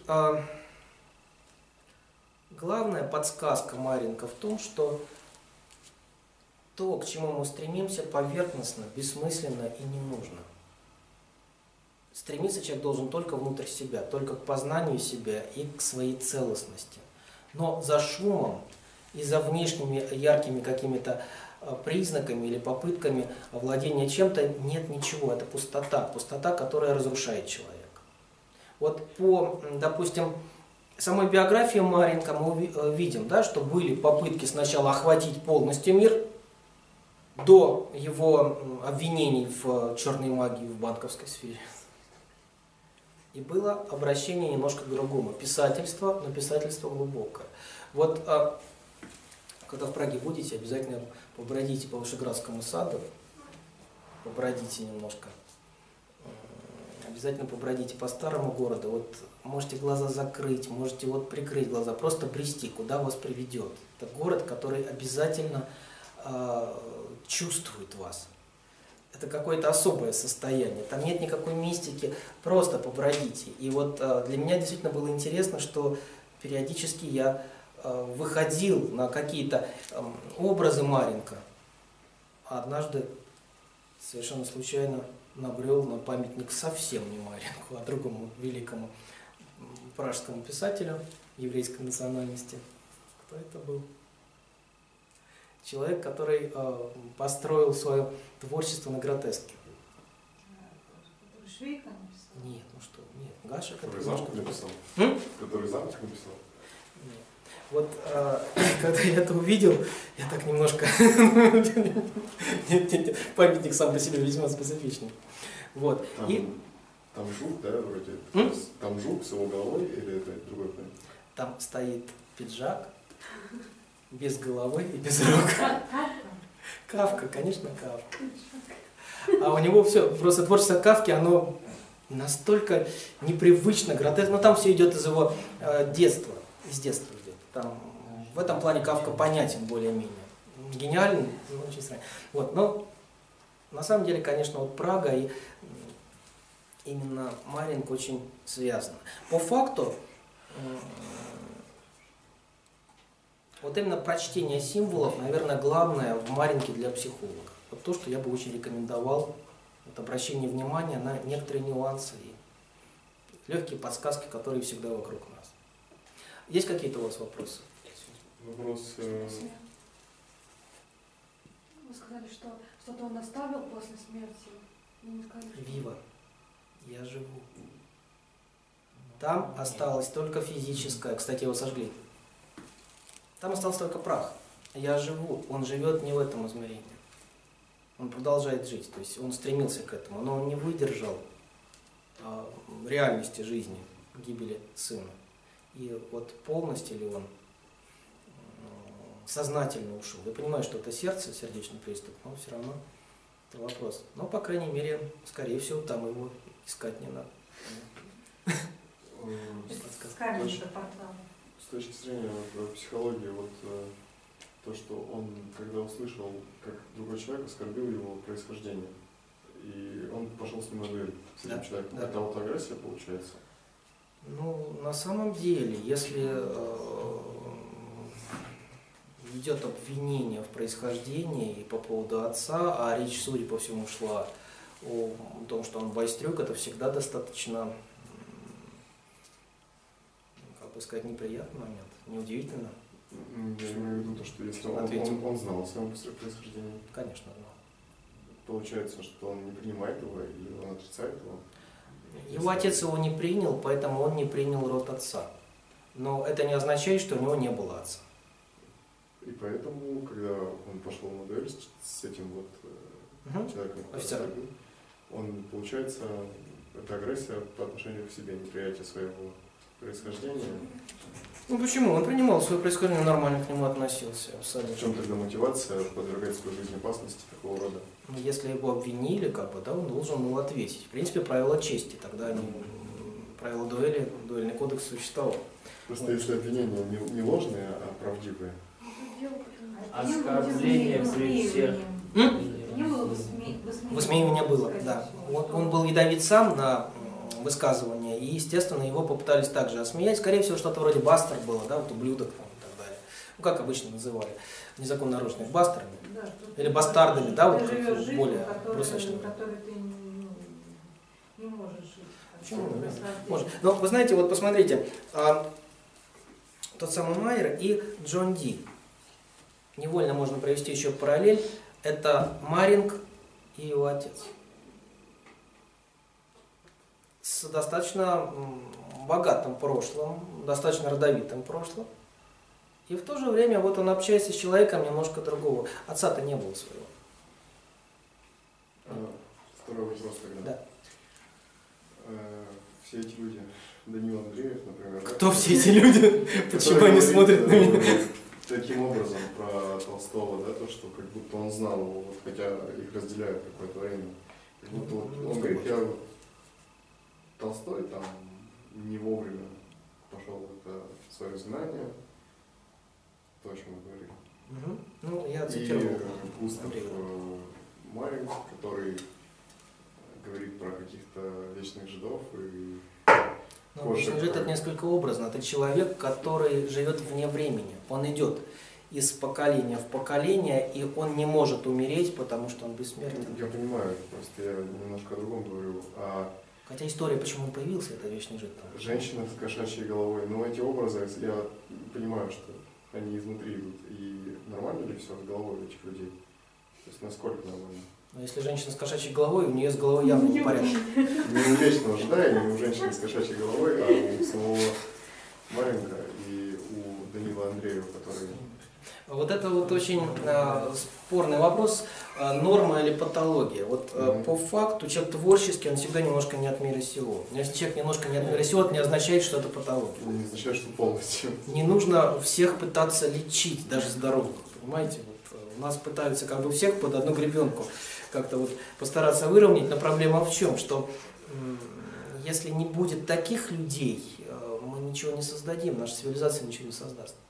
главная подсказка Маренко в том, что то, к чему мы стремимся, поверхностно, бессмысленно и не нужно. Стремиться человек должен только внутрь себя, только к познанию себя и к своей целостности. Но за шумом и за внешними яркими какими-то признаками или попытками овладения чем-то нет ничего. Это пустота. Пустота, которая разрушает человека. Вот по, допустим, самой биографии Маренко мы видим, что были попытки сначала охватить полностью мир, до его обвинений в черной магии в банковской сфере. И было обращение немножко к другому. Писательство, но писательство глубокое. Вот когда в Праге будете, обязательно побродите по Вышеградскому саду, побродите немножко. Обязательно побродите по старому городу. Вот можете глаза закрыть, можете вот прикрыть глаза, просто брести, куда вас приведет. Это город, который обязательно чувствует вас. это какое-то особое состояние, там нет никакой мистики, просто побродите. И вот для меня действительно было интересно, что периодически я выходил на какие-то образы Маренко, а однажды совершенно случайно набрел на памятник совсем не Маренку, а другому великому пражскому писателю еврейской национальности. Кто это был? Человек, который построил свое творчество на гротеске. Швейка написал? Нет, ну что, нет, Гашек это Который немножко... замок написал? М? Который замок написал? Нет. Вот когда я это увидел, я так немножко... Нет, памятник сам по себе весьма специфичный. Вот. Там жук, да, вроде? Там жук с его головой или это другой памятник? Там стоит пиджак, без головы и без рук. Кафка, конечно, Кафка. А у него все, просто творчество Кафки, оно настолько непривычно, гротескно. Но там все идет из его детства, из детства идет. Там, в этом плане Кафка понятен более-менее. Гениален, но очень странный. Вот, но на самом деле, конечно, вот Прага и именно Маренко очень связаны. По факту, вот именно прочтение символов, наверное, главное в Маренке для психолога. Вот то, что я бы очень рекомендовал, вот обращение внимания на некоторые нюансы и легкие подсказки, которые всегда вокруг нас. Есть какие-то у вас вопросы? Вопрос... Вы сказали, что что-то он оставил после смерти. Не сказали, что... Вива, я живу. Там осталось только физическое, кстати, его сожгли. Там остался только прах. Я живу, он живет не в этом измерении. Он продолжает жить, то есть он стремился к этому, но он не выдержал реальности жизни, гибели сына. И вот полностью ли он сознательно ушел. Я понимаю, что это сердце, сердечный приступ, но все равно это вопрос. Но, по крайней мере, скорее всего, там его искать не надо. Каменный портал. С точки зрения психологии, вот то, что он, когда услышал, как другой человек оскорбил его происхождение, и он пошел с ним на дуэль, с этим человеком, это вот агрессия получается? Ну, на самом деле, если идет обвинение в происхождении и по поводу отца, а речь, судя по всему, шла о том, что он байстрюк, это всегда достаточно, как бы сказать, неприятный момент, неудивительно. Я имею в виду то, что если он знал о своем происхождении, Конечно, но. получается, что он не принимает его или он отрицает его. Его отец его не принял, поэтому он не принял род отца. Но это не означает, что у него не было отца. И поэтому, когда он пошел на дуэль с этим вот человеком, офицером, он, получается, это агрессия по отношению к себе, неприятие своего происхождения. Ну почему? Он принимал свое происхождение, нормально к нему относился, абсолютно. В чем тогда мотивация подвергать свою жизнь опасности такого рода? Ну, если его обвинили, как бы, да, он должен был ответить. В принципе, правила чести, тогда правила дуэли, дуэльный кодекс существовал. Просто если обвинения не ложные, а правдивые. Оскорбление при всех. Не было высмеивания. Высмеивание было, да. Он был ядовит сам на высказывание, и, естественно, его попытались также осмеять. Скорее всего, что-то вроде бастард было, да, вот ублюдок там, и так далее. Ну, как обычно называли, незаконно рожденных бастардами. Да, или бастардами, да, вот как жизнью, более брусочными. которой ты не можешь жить. Почему? Может. Но вы знаете, вот посмотрите, тот самый Майер и Джон Ди. Невольно можно провести еще параллель. Это Маринг и его отец. С достаточно богатым прошлым, достаточно родовитым прошлым. И в то же время вот он общается с человеком немножко другого. Отца-то не было своего. Второй вопрос тогда. Да. Все эти люди, Данил Андреев, например. Кто все эти люди? Почему они смотрят на меня? Таким образом про Толстого, да, то, что как будто он знал его, вот, хотя их разделяют какое-то время. Как будто вот, он говорит, я вот, Толстой там не вовремя пошел в это свое знание, то, о чем мы говорили. Ну, я цитировал. И Густав Марин, который говорит про каких-то вечных жидов и Ну, вечный жид — это несколько образно. Это человек, который живет вне времени. Он идет из поколения в поколение, и он не может умереть, потому что он бессмертен. Я понимаю, просто я немножко о другом говорю. Хотя история, почему он появился, это вечный жид. Женщина с кошачьей головой, ну эти образы, я понимаю, что они изнутри идут. И нормально ли все с головой у этих людей? То есть насколько нормально? Но если женщина с кошачьей головой, у нее с головой явно не порядок. Не у вечного жида, не у женщины с кошачьей головой, а у самого Маренко и у Данила Андреева, который... Вот это вот очень спорный вопрос, норма или патология. Вот по факту человек творческий, он всегда немножко не от мира сего. Но если человек немножко не от мира сего, это не означает, что это патология. Не означает, что полностью. Не нужно всех пытаться лечить, даже здоровых, понимаете? Вот, у нас пытаются как бы всех под одну гребенку как-то вот постараться выровнять, но проблема в чем? Что если не будет таких людей, мы ничего не создадим, наша цивилизация ничего не создаст.